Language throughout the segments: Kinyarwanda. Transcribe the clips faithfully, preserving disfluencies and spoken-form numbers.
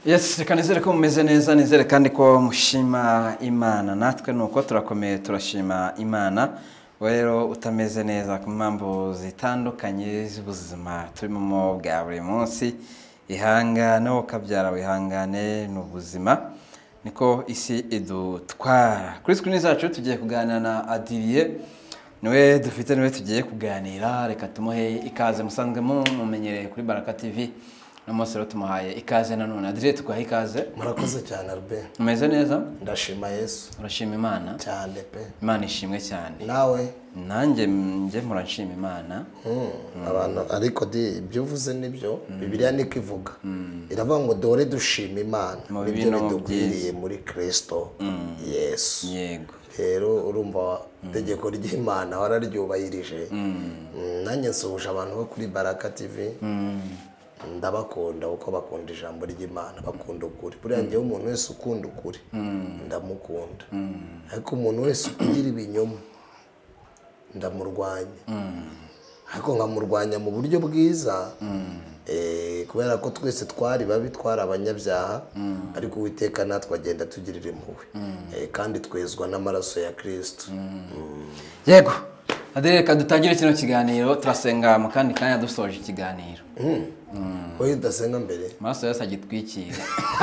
Yes, reka nizere ko mumeze neza, nizere kandi ko mushima Imana. Natwe nuko turakomeye turashima Imana. Rero utameze neza ku mpamvu zitandukanye z'ubuzima turimo bwa buri munsi, ihangane ukabyara wihangane n'ubuzima niko isi idutwara. Kuri screen zacu tugiye kuganira na Adrien, niwe dufite niwe tugiye kuganira. Reka tumuhe ikaze, musanzwe mumenyereye kuri Baraka T V. Namusi rero tumuhaye ikaze nanone. Adrien, tuguha ikaze. Murakoze cyane Albert. Umeze neza? Ndashima Yesu. Urashima Imana? Cyane pe. Imana ishimwe cyane. Nawe? Nanjye nje muranshima Imana. Mm. Abantu ariko di ibyo uvuze nibyo Bibiliya niko ivuga. Iravuga ngo dore dushima Imana. Ibyo bidukwiriye muri Kristo Yesu. Yego. Rero urumva itegeko ry'Imana wararyubahirije. Nanjye nsohoje abantu bo kuri Baraka T V. Ndabakunda uko bakunda ijambo ry'Imana, bakunda ukuri. Buriya njyewe umuntu wese ukunda ukuri ndamukunda, ariko umuntu wese ugira ibinyoma ndamurwanya, ariko nkamurwanya mu buryo bwiza, kubera ko twese twari babi, twari abanyabyaha, ariko Uwiteka natwe agenda tugirira impuhwe, kandi twezwa n'amaraso ya Kristo. Yego. Adrien, reka dutangire kino kiganiro, turasenga mu kandi kanya dusoje ikiganiro. Oya udasenga mbere amaraso yose agitwikira.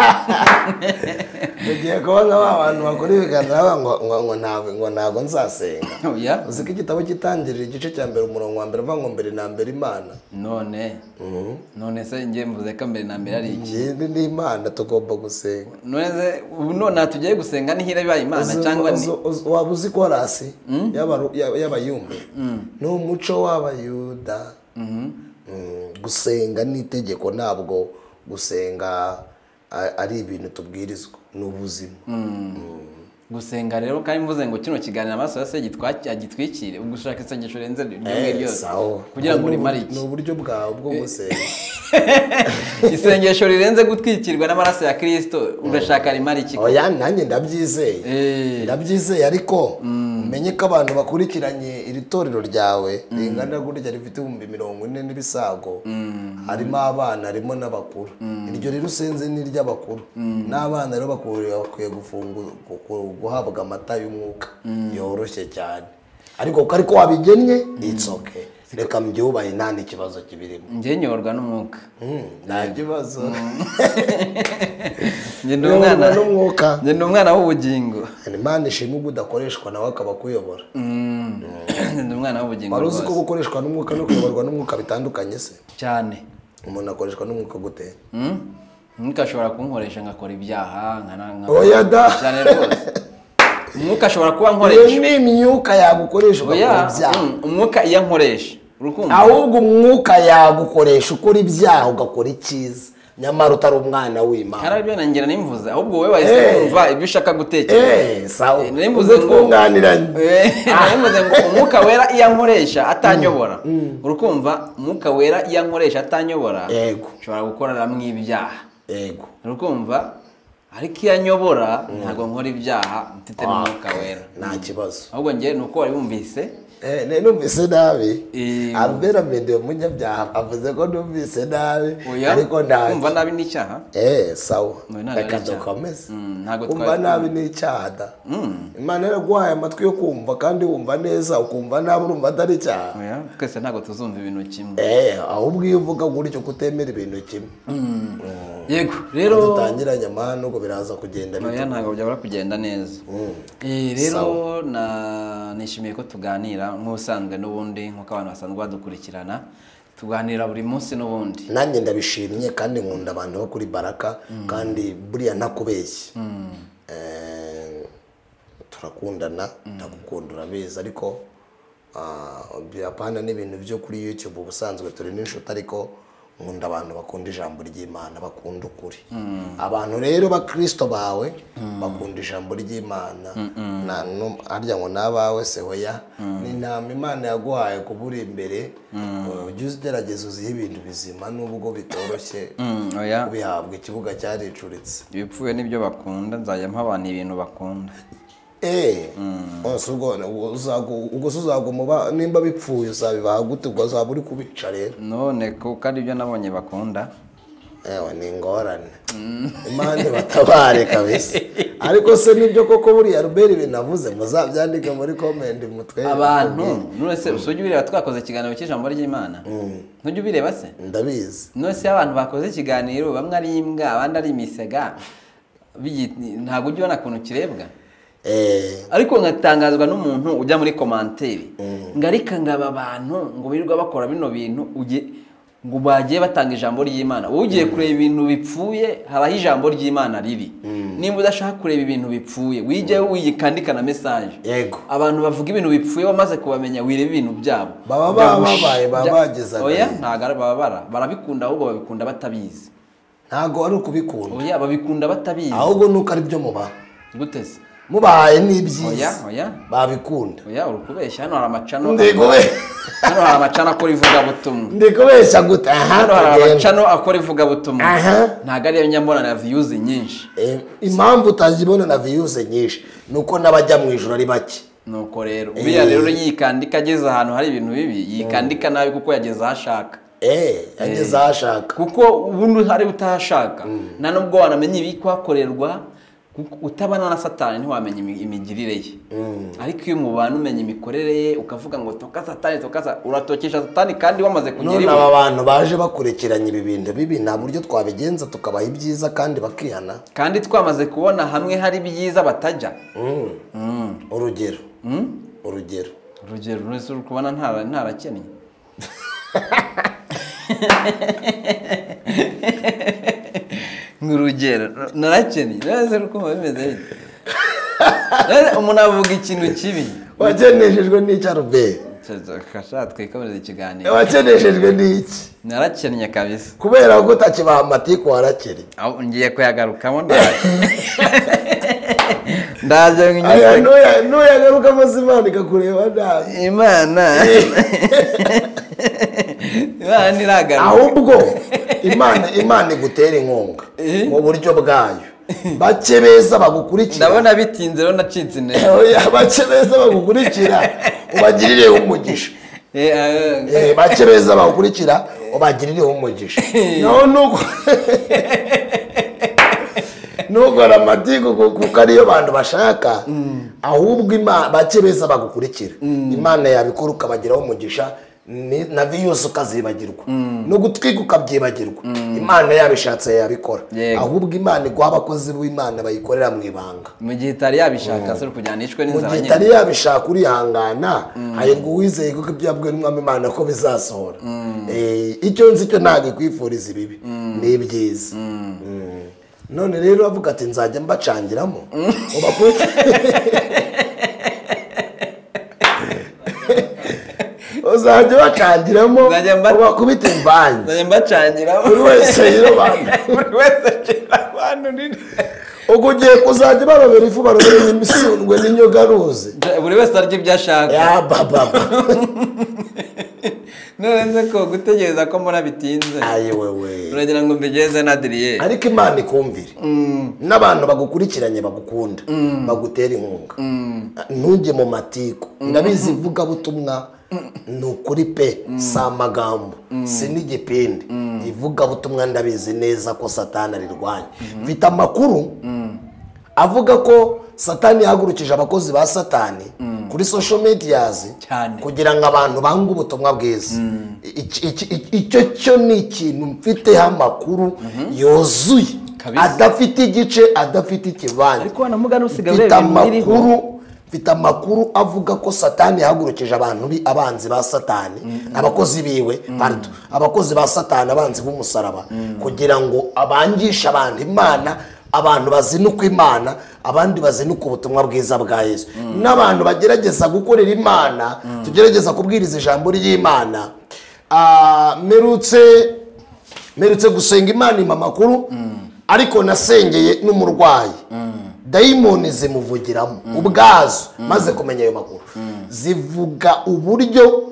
Ugiye kubona abantu bakora ibiganiro ngo ngo ntabwo ngo ntabwo nzasenga. Oya, uzi ko igitabo kitangirira igice cya mbere umurongo wa mbere avuga ngo mbere na mbere Imana. None none se ngiye mvuze ko mbere na mbere ari iki? Yindi ni Imana tugomba gusenga. None se ubu none tugiye gusenga ni hira bibaye Imana cyangwa ni waba uzi ko rasi y'abayumbe n'umuco w'Abayuda. Gusenga ni itegeko, ntabwo gusenga ari ibintu tubwirizwa, n'ubuzima. Gusenga rero kandi mvuze ngo kino kiganiro amaraso yose agitwikire, ugushaka isengesho renze ry'umwe ryose kugira ngo rimare iki? Ni uburyo bwawe bwo gusenga. Isengesho rirenze gutwikirwa n'amaraso ya Kristo urashaka rimare iki? Oya, nanjye ndabyizeye, ndabyizeye, ariko umenye ko abantu bakurikiranye iri torero ryawe ringana gutya rifite ibihumbi mirongo ine n'ibisago, harimo abana, harimo n'abakuru. Iryo rero usenze ni iry'abakuru, n'abana rero bakwiye guhabwa amata y'umwuka yoroshye cyane, ariko ko ariko wabigennye it's okay. Reka mbyubahe, nta n'ikibazo kibirimo. Njye nyorwa n'umwuka. Nta kibazo. Njye ndi umwana n'umwuka. Njye ndi umwana w'ubugingo. Imana ishimwe udakoreshwa nawe akaba kuyobora. Njye ndi umwana w'ubugingo. Wari uzi ko gukoreshwa n'umwuka no kuyoborwa n'umwuka bitandukanye se? Cyane. Umuntu akoreshwa n'umwuka gute? Umwuka ashobora kunkoresha ngakora ibyaha nkana. Oya da. Cyane rwose. Umwuka ashobora kuba nkoresha. Ni imyuka yagukoresha ugakora ibyaha. Umwuka iyo nkoresha. Urukumva. Ahubwo umwuka yagukoresha ukora ibyaha ugakora icyiza. Nyamara utari umwana w'Imana. Harabyo nangira nimvuze, ahubwo wowe wahise kumva ibyo ushaka gutekereza. Eh, sawa. Nimvuze twunganiranye. Eh, nimvuze ngo umwuka wera iyo nkoresha atanyobora. Urukumva, umwuka wera iyo nkoresha atanyobora. Yego. Ushobora gukorera mu ibyaha. Yego. Urukumva, ariko iyo anyobora ntago nkora ibyaha mfite n'umwuka wera. Nta kibazo. Ahubwo ngiye nuko wari wumvise. Eh, ne numvise nabi. Albert Mende umunyabyaha avuze ko numvise nabi, ariko nta kumva nabi ni icyaha. Eh, sawa. Reka dukomeze. Kumva nabi ni icyaha da. Imana yaraguhaye amatwi yo kumva kandi wumva neza, ukumva nabi urumva atari icyaha. Oya, twese ntago tuzumva ibintu kimwe. Eh, ahubwo iyo uvuga gutyo kutemera ibintu kimwe. Yego, rero dutangiranye amahano ngo biraza kugenda bito. Oya, ntago byabura kugenda neza. Eh, rero na nishimiye ko tuganira nk'usanzwe n'ubundi nk'uko abantu basanzwe badukurikirana, tuganira buri munsi n'ubundi. Nanjye ndabishimye kandi nkunda abantu bo kuri Baraka, kandi buriya ntakubeshye. Eh, turakundana, ndagukunda urabizi, ariko byapana n'ibintu byo kuri YouTube ubusanzwe turi n'inshuti, ariko nkunda abantu bakunda ijambo ry'Imana, bakunda ukuri. Abantu rero bakristo bawe bakunda ijambo ry'Imana, na arya ngo nabawe se hoya ni ntama Imana yaguhaye kuburi imbere, ujye ugerageza uzihe ibintu bizima nubwo bitoroshye. Oya, bihabwa ikibuga cyaricuritse. Ibipfuye nibyo bakunda, nzajya mpa abantu ibintu bakunda. Eh, osugo ugo uzagumuba nimba bipfuye uzabibaha gute, ubwo azaba uri kubica rero. None ko kandi ibyo nabonye bakunda ewa ni ingorane Imana batabare kabisa ariko se nibyo koko buriya Albert binavuze muzabyandike muri comment mutwe abantu none se usujye bireba twakoze ikiganiro cy'ijambo ry'Imana ntujye bireba se ndabizi none se abantu bakoze ikiganiro bamwe ari imbwa abandi ari imisega ntabwo ujye ubona kuntu kirebwa eh ariko ngatangazwa n'umuntu ujya muri commentaire ngarika ngaba abantu ngo birirwa bakora bino bintu uje ngo bagiye batanga ijambo ry'Imana wowe ugiye kureba ibintu bipfuye haraho ijambo ry'Imana riri nimba udashaka kureba ibintu bipfuye wijye wiyikandika na message yego abantu bavuga ibintu bipfuye bamaze kubamenya wireba ibintu byabo baba babaye babageza oya ntago babara barabikunda ahubwo babikunda batabizi ntago ari ukubikunda oya babikunda batabizi ahubwo nuko ari byo muba gutese mubaye n'ibyiza oya oya babikunda oya urukubeshya hano hari amacano ndego hano hari amacano akora ivuga butumwa ndikubeshya gute hano hari amacano akora ivuga butumwa ntago ari nyambona na views nyinshi impamvu utazibona na views nyinshi nuko nabajya mu ijuru ari bake nuko rero ubiya rero yikandika ageze ahantu hari ibintu bibi yikandika nabi kuko yageze ahashaka eh yageze ahashaka kuko ubundi hari utahashaka na nubwo wanamenye ibikwakorerwa utabana na Satani ntiwamenye imigirire ye ariko iyo mubana umenye imikorere ye ukavuga ngo toka Satani toka uratokesha Satani kandi wamaze kugera none aba bantu baje bakurekeranye ibibinde bibi nta buryo twabigenza tukabaha ibyiza kandi bakihana kandi twamaze kubona hamwe hari byiza batajya urugero urugero urugero nese uri kubona ntara ntarakennye ngurugero narakennye nese uri kumva bimeze nese umuntu avuga ikintu kibi wakeneshejwe n'iki Albert kasha twikomereza ikiganiro wakeneshejwe n'iki narakennye kabisa kubera ko utakibaha amatiku warakennye aho ngiye kuyagarukamo ndaje ndaje ngiye nuyagarukamo Imana ikakureba nabi Imana Imana niragaruka ahubwo Imana Imana igutera inkunga mu buryo bwayo bake beza bagukurikira ndabona bitinze rero nacitse intege oya bake beza bagukurikira ubagirire umugisha eh bake beza bagukurikira ubagirire umugisha no nuko nuko ramatiku kuko ariyo bantu bashaka ahubwo Imana bake beza bagukurikira Imana yabikora ukabagiraho umugisha na views ukazibagirwa no gutwika ukabyibagirwa Imana yabishatse yabikora ahubwo Imana igwa abakozi b'Imana bayikorera mu ibanga mu gihe itari yabishaka se kujyanishwe n'inzara nyine mu gihe itari yabishaka uri hangana hayirwa wizeye ko ibyabwe n'umwami Imana ko bizasohora eh icyo nzi cyo ntago kwifuriza ibibi ni byiza none rero avuga ati nzajya mbacangiramo ubakubita uzajya bacangiramo ubakubita imvange nzajya mbacangiramo buri wese yirobana buri wese akira abantu nini ubwo ugiye kuzajya barobera ifu barobera imisundwe n'inyogaruzi buri wese arya ibyo ashaka ya baba none ko gutegereza ko mbona bitinze ayi wewe uragira ngo mbigeze na Adrien ariko Imana ikumvire n'abantu bagukurikiranye bagukunda bagutera inkunga ntujye mu matiku ndabizi vuga butumwa nukuri pe sa magambo si n'igipindi ivuga butumwa ndabizi neza ko Satani arirwanya mfite amakuru avuga ko Satani yahagurukije abakozi ba Satani kuri social medias kugira ngo abantu banga ubutumwa bwiza icyo cyo ni ikintu mfiteho amakuru yuzuye adafite igice adafite ikibanza ariko wanamugana usigaye mfite amakuru mfite amakuru avuga ko Satani yahagurukije abantu bi abanzi ba Satani abakozi biwe pardon abakozi ba Satani abanzi b'umusaraba kugira ngo abangisha abantu Imana abantu bazinuka Imana abandi bazinuka ubutumwa bwiza bwa Yesu n'abantu bagerageza gukorera Imana tugerageza kubwiriza ijambo ry'Imana ah merutse merutse gusenga Imana ima makuru ariko nasengeye n'umurwayi daimoni zimuvugiramo ubwazo maze kumenya ayo makuru zivuga uburyo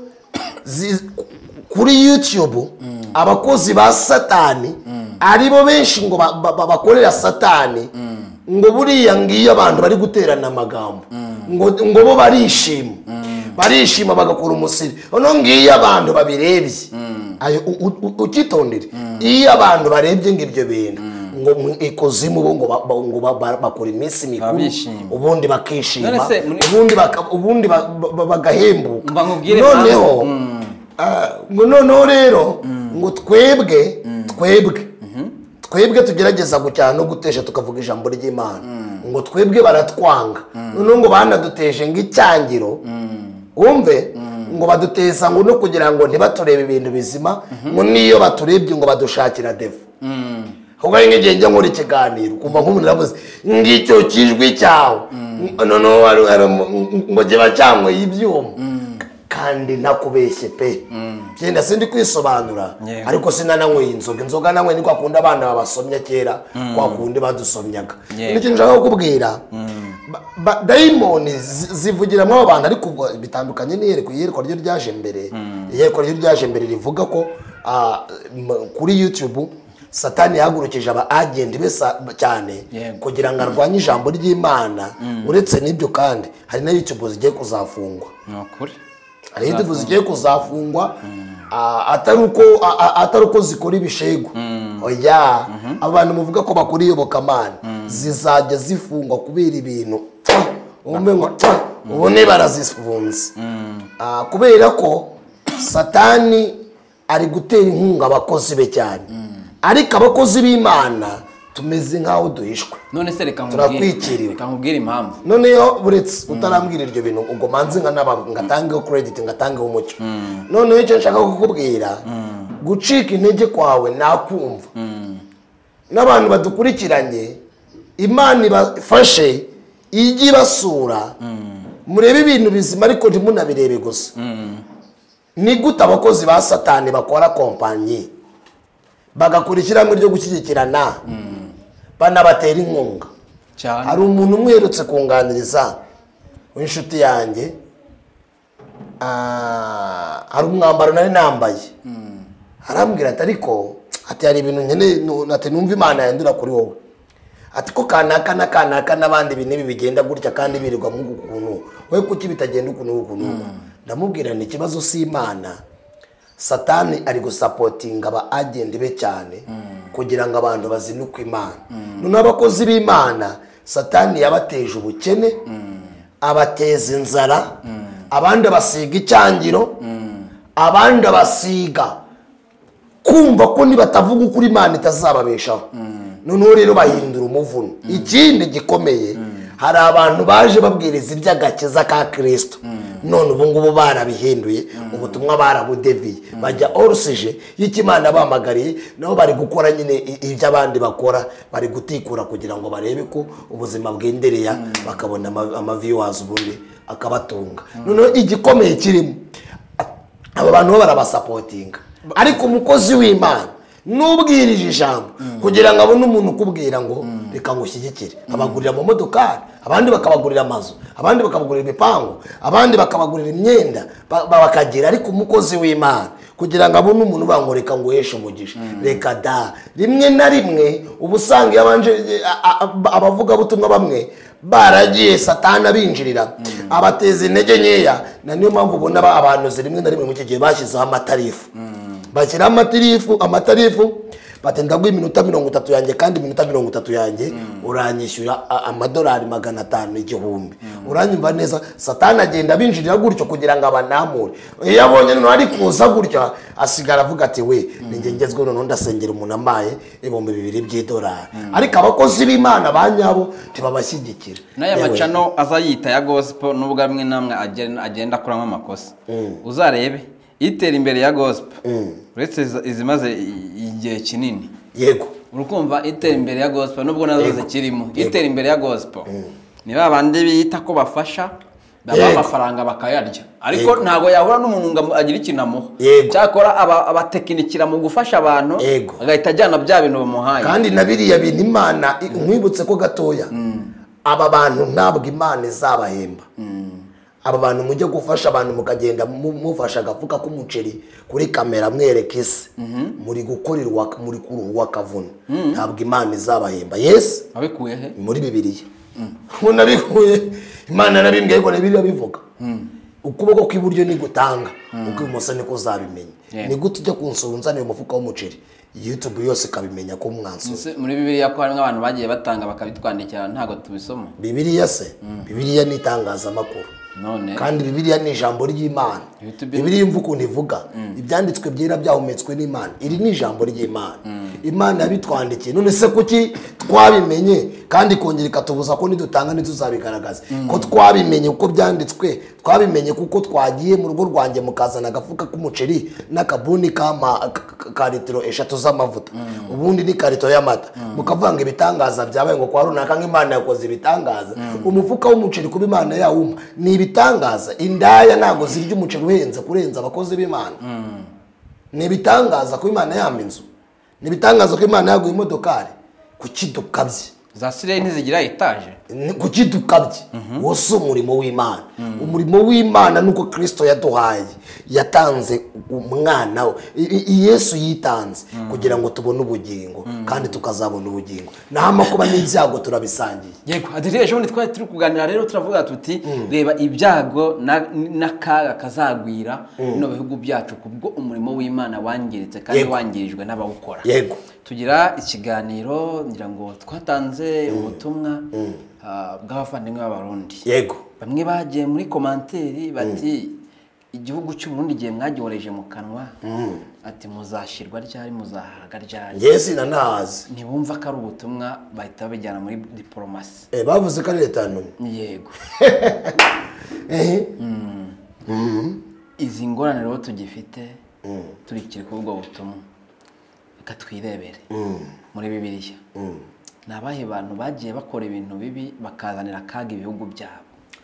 kuri YouTube abakozi ba Satani aribo benshi ngo bakorera Satani ngo buriya ngiyo abantu bari guterana amagambo ngo ngo bo barishima barishima bagakora umusiri none ngiye abantu babirebye ayo ukitondere iyo abantu barebye ngibyo bintu ngo ikuzimu bo ngo ngo bakora iminsi mikuru ubundi bakishima ubundi ubundi bagahembuka noneho ngo noneho rero ngo twebwe twebwe twebwe tugerageza gucyana no gutesha tukavuga ijambo ry'Imana ngo twebwe baratwanga noneho ngo banaduteje ngo icyangiro umve ngo baduteza ngo no kugira ngo ntibaturebe ibintu bizima ngo niyo baturebye ngo badushakira devu ahubwo nk'igihe njya nkora ikiganiro kumva nk'umuntu aravuze ngicyo kijwi cyawe noneho ngo kiba cyanyweye ibyuma kandi nakubeshye pe byenda sindi kwisobanura ariko sinananyweye inzoga inzoga nanyweye ni kwa kundi abana babasomye kera kwa kundi badusomyaga n'icyo nshaka kukubwira dayimoni zivugiramo abantu ariko bitandukanye n'iyereko iyereko ryo ryaje mbere iyereko ryo ryaje mbere rivuga ko kuri YouTube Satani yahagurukije aba agent besa cyane kugira ngo arwanye ijambo ry'Imana uretse n'ibyo kandi hari na YouTube zigiye kuzafungwa n'ukuri hari YouTube zigiye kuzafungwa atari uko atari uko zikora ibishego oya abantu muvuga ko bakora iyobokamana zizajya zifungwa kubera ibintu umwe ngo ubone barazifunze kubera ko Satani ari gutera inkunga abakozi be cyane ariko abakozi b'Imana tumeze nkaho duhishwe none se reka nkubwire reka nkubwire impamvu none yo buretse utarambwira iryo bintu ubwo manzi nka ngatange credit ngatange umucyo none icyo nshaka kukubwira gucika intege kwawe nakumva n'abantu badukurikiranye Imana ibafashe igi basura murebe ibintu bizima ariko ntimunabirebe gusa ni gute abakozi ba Satani bakora kompanyi bagakurikira mu ryo gushyigikirana banabatera inkunga hari umuntu umwerutse kunganiriza w'inshuti yanjye hari umwambaro nari nambaye arambwira ati ariko ati hari ibintu nkeneye ati numva Imana yandura kuri wowe ati ko kanaka na kanaka n'abandi bintu bigenda gutya kandi birirwa mu gukuntu we kuki bitagenda ukuntu ukuntu ndamubwira ni ikibazo si Imana Satani ari gusapotinga aba agent be cyane kugira ngo abantu bazinuke Imana none abakozi b'Imana Satani yabateje ubukene abateza inzara abandi basiga icyangiro abandi basiga kumva ko nibatavuga ukuri Imana itazababeshaho none rero bahindura umuvuno ikindi gikomeye hari abantu baje babwiriza iby'agakiza ka Kristo none ubu ngubu barabihinduye ubutumwa barabudeviye bajya orusije y'Imana bamagariye nabo bari gukora nyine iby'abandi bakora bari gutikura kugira ngo barebe ko ubuzima bwendereya bakabona ama viewers ubundi akabatunga none igikomeye kirimo aba bantu bo barabasupportinga ariko umukozi w'Imana nubwirije ijambo kugira ngo abone umuntu ukubwira ngo reka ngushyigikire abagurira mu modokari abandi bakabagurira amazu abandi bakabagurira ibipangu abandi bakabagurira imyenda bakagira ariko umukozi w'Imana kugira ngo abone umuntu bangoreka ngo yeshe umugisha reka da rimwe na rimwe ubusanga yabanje abavuga butumwa bamwe baragiye Satani abinjirira abateza intege nkeya na niyo mpamvu ubona abantu rimwe na rimwe mu gihe bashyizeho amatarifu bashyira amatarifu amatarifu batenda gwa iminota mirongo itatu yanjye kandi iminota mirongo itatu yanjye uranyishyura amadolari magana atanu igihumbi uranyumva neza Satani agenda binjirira gutyo kugira ngo abanamure iyo abonye no ari kuza gutyo asigara avuga ati we ninjye ngezwe none ndasengera umuntu amaye ibihumbi bibiri by'idolari ariko abakozi b'Imana banyabo ntibabashyigikira n'aya macano azayita ya gospel nubwo amwe namwe agenda akuramo amakosa uzarebe itera imbere ya gospel uretse izimaze igihe kinini yego urukumva itera imbere ya gospel nubwo nazo zikirimo itera imbere ya gospel ni babandi bita ko bafasha baba amafaranga bakayarya ariko ntago yahura n'umuntu agira ikinamo cyakora abatekinikira mu gufasha abantu agahita ajyana bya bintu bamuhaye kandi nabiriya bintu Imana nkwibutse ko gatoya aba bantu ntabwo Imana izabahemba aba bantu mujye gufasha abantu mukagenda mufasha agafuka k'umuceri kuri kamera mwereke isi muri gukorerwa muri kuruwa kavuna ntabwo Imana izabahemba yes abikuye he muri Bibiliya ngo nabikuye Imana nabimbwiye ko Bibiliya bivuga ukuboko kw'iburyo ni gutanga uko ibumoso niko uzabimenya. Ni gute ujya kunsura unzaniye umufuka w'umuceri YouTube yose ikabimenya ko mwansura? Muri Bibiliya ko harimo abantu bagiye batanga bakabitwandikira ntago tubisoma. Bibiliya se Bibiliya ni itangazamakuru none kandi Bibiliya ni ijambo ry'Imana. Bibiliya imvuga ukuntu ivuga ibyanditswe byera byahumetswe n'Imana. Iri ni ijambo ry'Imana. Imana yabitwandikiye. None se kuki twabimenye kandi kongera ikatubuza ko nidutanga ntituzabigaragaza ko twabimenye uko byanditswe? Twabimenye kuko twagiye mu rugo rwanjye mukazana agafuka k'umuceri n'akabuni kama ka litiro eshatu z'amavuta ubundi ni karito y'amata mukavanga ibitangaza byabaye ngo kwa runaka nk'Imana yakoze ibitangaza. Umufuka w'umuceri kuba Imana yawuma ni ibitangaza. Indaya ntago zirya umuceri uhenze kurenza abakozi b'Imana. Ni ibitangaza ko Imana yamba inzu. Ni ibitangaza ko Imana yaguye imodokari. Kuki dukabye? Za Sireni ntizigira etaje. Kuki dukabye? Wose umurimo w'Imana. Umurimo w'Imana nuko Kristo yaduhaye. Yatanze umwana we. Yesu yitanze kugira ngo tubone ubugingo kandi tukazabona ubugingo. Naho amakuba n'ibyago turabisangiye. Yego, adire ejo bundi twari turi kuganira rero turavuga tuti reba ibyago n'akaga kazagwira no bihugu byacu kubwo umurimo w'Imana wangiritse kandi wangirijwe n'abawukora. Yego. Tugira ikiganiro ngira ngo twatanze ubutumwa bw'abavandimwe b'Abarundi. Yego. Bamwe bagiye muri komanteri bati igihugu cy'u Burundi giye mwagihoreje mu kanwa ati muzashirwa ryari muzahaga ryari. Yes nanazi. Ntibumva ko ari ubutumwa bahita bijyana muri diplomasi. Eh bavuze ko ari leta none. Yego. Eh. Mhm. Izi ngorane rero tugifite turikire kubwo butumwa. Katwirebere muri Bibiliya. Nabahe bantu bagiye bakora ibintu bibi bakazanira kaga ibihugu byabo.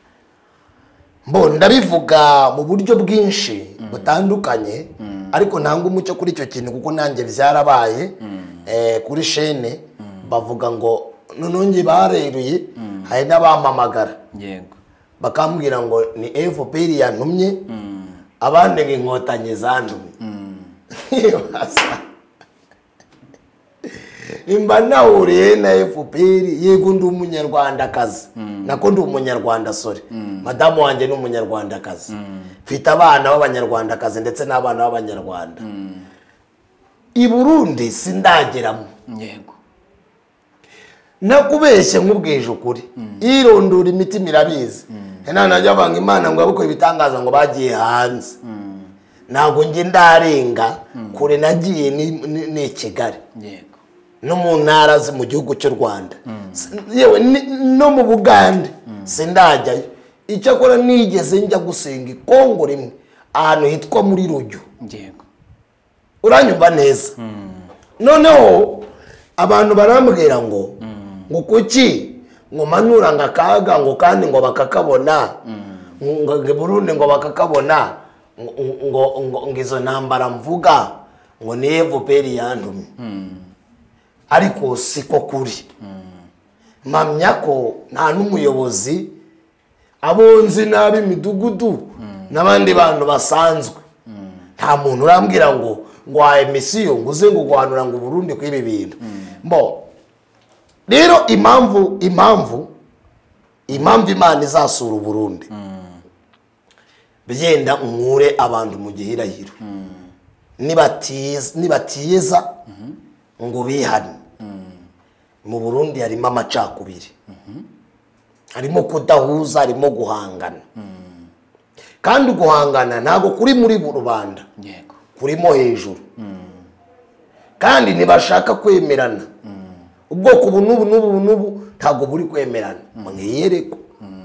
Mbo ndabivuga mu buryo bwinshi butandukanye ariko nanga umucyo kuri icyo kintu kuko nanjye byarabaye eh kuri shene bavuga ngo nononge bareruye hari n'abamamagara. Yego. Bakambwira ngo ni F P R yantumye abandi nk'inkotanyi zandumye. Imba nawuriye na F P R yego ndi umunyarwandakazi nako ndi umunyarwanda sore madamu wanjye ni umunyarwandakazi mfite abana b'abanyarwandakazi ndetse n'abana b'abanyarwanda. I Burundi sindageramo. Yego. Nakubeshye nkubwije ukuri irondura imitima irabizi. Nana najya banga Imana ngo yabukoye ibitangaza ngo bagiye hanze. Nago nge ndarenga kure nagiye ni Kigali. Yego. No mu ntara ze mu gihugu cy'u Rwanda. Yewe no mu Buganda sindajyayo. Icyo akora nigeze njya gusenga i Kongo rimwe ahantu hitwa muri Rujyo. Yego. Uranyumva neza. Noneho abantu barambwira ngo ngo kuki ngo manura ngakaga ngo kandi ngo bakakabona ngo Burundi ngo bakakabona ngo ngo ngizo ntambara mvuga ngo ni F P R yantumye. Ariko siko kuri. Mamya ko nta n'umuyobozi abonzi nabi midugudu n'abandi bantu basanzwe. Nta muntu urambwira ngo ngo wa emisiyo nguze ngo guhanura ngo Burundi kwibi bintu. Mbo rero impamvu impamvu impamvu Imana izasura Burundi. Byenda umure abantu mu gihirahiro. Nibatiza nibatiyeza ngo bihane. Mu Burundi harimo amacakubiri. Harimo kudahuza, harimo guhangana. Kandi guhangana ntago kuri muri rubanda. Yego. Kurimo hejuru. Kandi ntibashaka kwemerana. Ubwoko ubu n'ubu n'ubu n'ubu ntago buri kwemerana. Mwiyereko.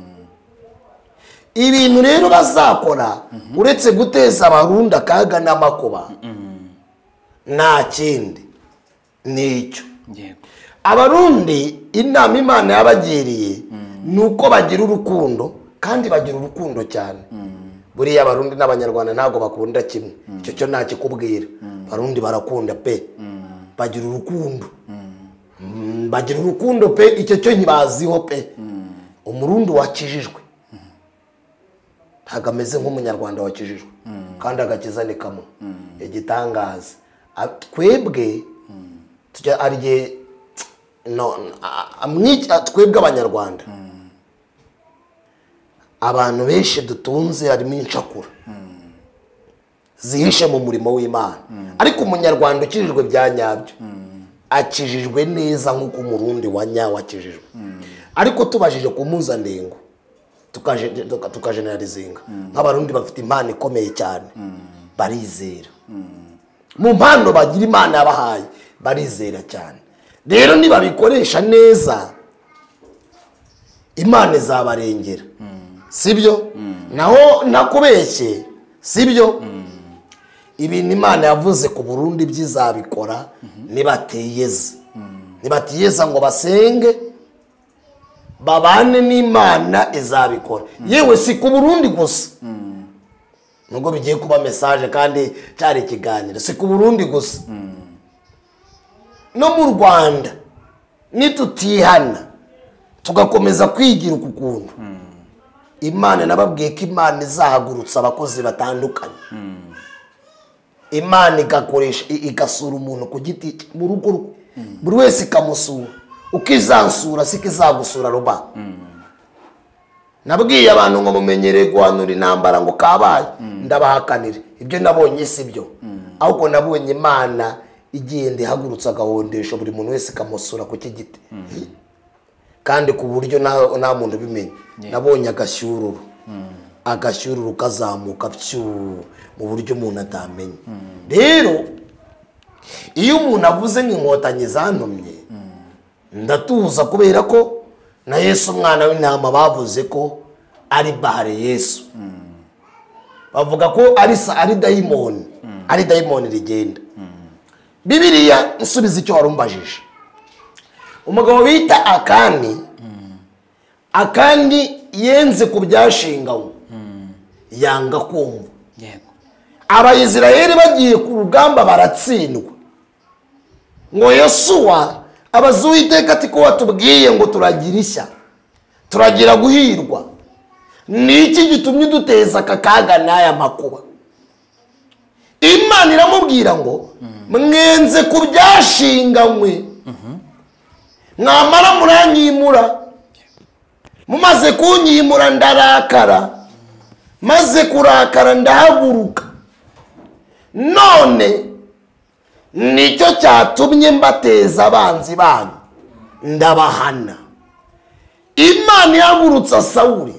Ibintu rero bazakora uretse guteza Abarundi akaga n'amakuba. Nta kindi nicyo. Yego. Abarundi inama Imana yabagiriye nuko bagira urukundo kandi bagira urukundo cyane. Buriya Abarundi n'Abanyarwanda ntago bakunda kimwe. Icyo cyo nta kikubwira. Abarundi barakunda pe. Bagira urukundo. Bagira urukundo pe icyo cyo ntibaziho pe. Umurundi wakijijwe ntago ameze nk'umunyarwanda wakijijwe kandi agakiza ni kamwe. Igitangaza twebwe tujya ariye no amwiki twebwe Abanyarwanda abantu benshi dutunze harimo incakura zihishe mu murimo w'Imana, ariko umunyarwanda ukijijwe bya nyabyo akijijwe neza nk'uko umurundi wa nyawo akijijwe. Ariko tubajije ku mpuzandengo tukajeneralizinga nk'abarundi bafite impano ikomeye cyane, barizera mu mpano bagira Imana yabahaye, barizera cyane. Rero nibabikoresha neza Imana izabarengera, sibyo? Naho nakubeshye, sibyo? Ibintu Imana yavuze ku Burundi byizabikora nibatiyeza, nibatiyeza ngo basenge babane n'Imana izabikora. Yewe si ku Burundi gusa, nubwo bigiye kuba message kandi cyari ikiganiro, si ku Burundi gusa, no mu Rwanda nitutihana tugakomeza kwigira uku kuntu, Imana nababwiye ko Imana izahagurutsa abakozi batandukanye. Imana igakoresha igasura umuntu ku giti mu rugo, buri wese ikamusura, ukizansura sikizagusura ruba. Nabwiye abantu ngo mumenyereye guhanura intambara ngo kabaye, ndabahakanire ibyo nabonye sibyo, ahubwo nabonye Imana igende ihagurutsa gahondesho buri muntu wese ikamusura ku kigiti, kandi ku buryo nta muntu bimenye. Nabonye agashyururu, agashyururu kazamuka pyu mu buryo umuntu atamenye. Rero iyo umuntu avuze nk'inkotanyi zantumye, ndatuza kubera ko na Yesu umwana w'intama bavuze ko ari bahare Yesu, bavuga ko ari ari dayimoni, ari dayimoni rigenda. Bibiliya nsubiza icyo warumbajije. Umugabo bita Akani, Akani yenze ku byashingawe, yanga kumva. Abayisiraheli bagiye ku rugamba baratsindwa, ngo Yosuwa abaza Uwiteka ati ko watubwiye ngo turagira ishya, turagira guhirwa, ni iki gitumye duteza aka kaga n'aya makuba? Imana iramubwira ngo mwenze ku byashinganywe, mwamara muranyimura, mumaze kunyimura ndarakara, maze kurakara ndahaguruka, none nicyo cyatumye mbateza abanzi banyu ndabahana. Imana ihagurutsa Sawuli,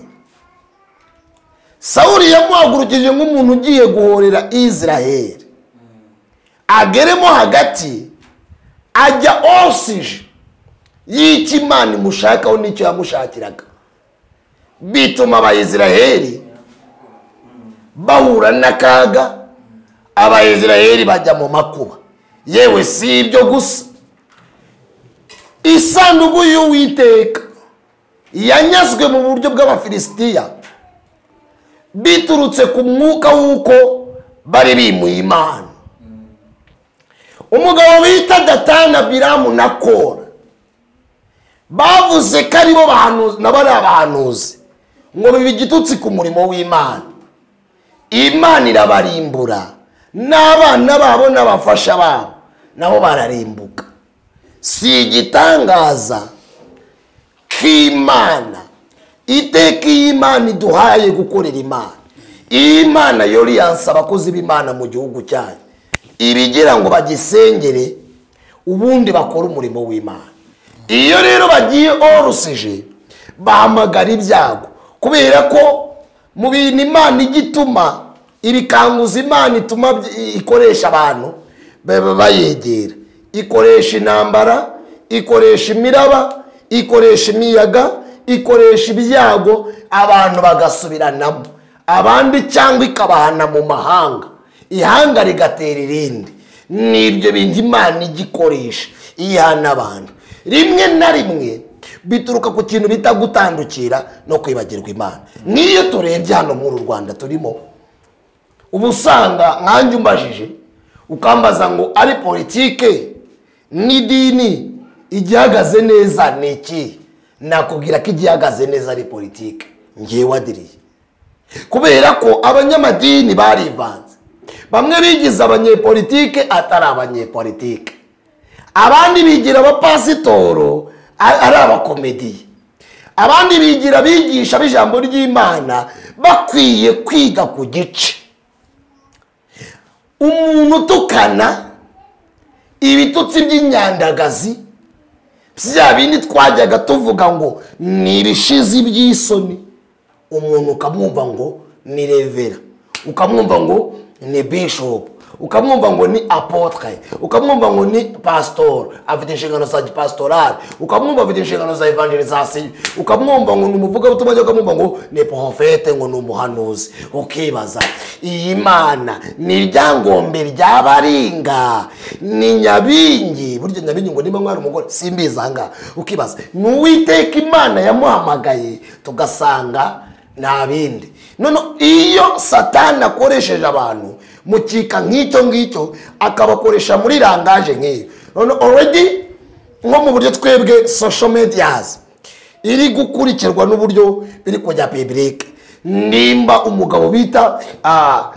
Sawuli yamuhagurukije nk'umuntu ugiye guhorera Israheli, ageremo hagati ajya osije y'icyo Imana imushakaho n'icyo yamushakiraga, bituma Abayisiraheli bahura n'akaga, Abayisiraheli bajya mu makuba. Yewe si ibyo gusa, isanduku y'Uwiteka yanyazwe mu buryo bw'Abafilisitiya biturutse ku mwuka w'uko bari bimuye Imana. Umugabo bita Datani, Abiramu na Kora bavuze ko ari bo bahanuzi n'abari abahanuzi ngo bibe igitutsi ku murimo w'Imana. Imana irabarimbura, n'abana babo n'abafasha babo nabo bararimbuka. Si igitangaza k'Imana iteka y'Imana iduhaye gukorera Imana. Imana yori yansa abakozi b'Imana mu gihugu cyayo, ibigira ngo bagisengere ubundi bakora umurimo w'Imana. Iyo rero bagiye orusije bahamagara ibyago, kubera ko mu bintu Imana igituma ibikanguza Imana ituma ikoresha abantu bayegera, ikoresha intambara, ikoresha imiraba, ikoresha imiyaga, ikoresha ibyago, abantu bagasubiranamo abandi, cyangwa ikabahana mu mahanga, ihanga rigatera irindi. Nibyo bintu Imana igikoresha ihana abantu. Rimwe na rimwe bituruka ku kintu bita gutandukira no kwibagirwa Imana. Niyo turebye hano mu Rwanda turimo, ubusanga nkanjye umbajije ukambaza ngo ari politike n'idini igihagaze neza niki, nakubwira ko igihagaze neza ari politike. Ngiye wadiriye kubera ko abanyamadini barivanze, bamwe bigize abanyepolitike atari abanyepolitike, abandi bigira abapasitoro ari abakomediye, abandi bigira bigisha b'ijambo ry'Imana bakwiye kwiga ku gice. Umuntu utukana ibitutsi by'inyandagazi bya bindi twajyaga tuvuga ngo ni ibishizi by'isoni, umuntu ukamwumva ngo ni revera, ukamwumva ngo ni bishop, ukamwumva ngo ni apotre, ukamwumva ngo ni pastor afite inshingano za pastoral, ukamwumva afite inshingano za evangelization, ukamwumva ngo ni umuvuga butumwa, ukamwumva ngo ni prophete, ngo ni umuhanuzi. Ukibaza iyi Mana ni ryangombe ryabaringa, ni nyabingi, burya nyabingi ngo niba mwari umugore simbizanga. Ukibaza n'Uwiteka Imana yamuhamagaye tugasanga nta bindi. None iyo Satani akoresheje abantu mukika nk'icyo ngicyo akabakoresha muri rangaje nk'iyo, none already nko mu buryo twebwe social medias iri gukurikirwa n'uburyo biri kujya public, nimba umugabo bita ah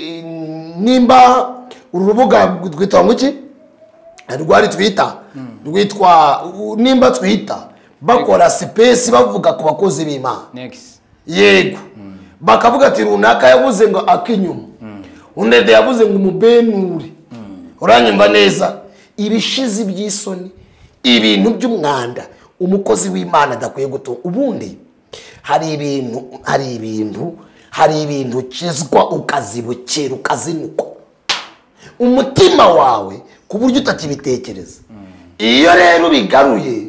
nimba urubuga rwitwa nguki rwari twita rwitwa nimba twita bakora space bavuga ku bakozi b'Imana next yego bakavuga ati runaka yavuze ngo akinyuma, undi yavuze ngo umubenuri. Uranyumva neza? Ibishizi by'isoni, ibintu by'umwanda umukozi w'Imana adakwiye guto. Ubundi hari ibintu hari ibintu hari ibintu kizwa ukazibukira ukazinukwa umutima wawe ku buryo utakibitekereza. Iyo rero bigaruye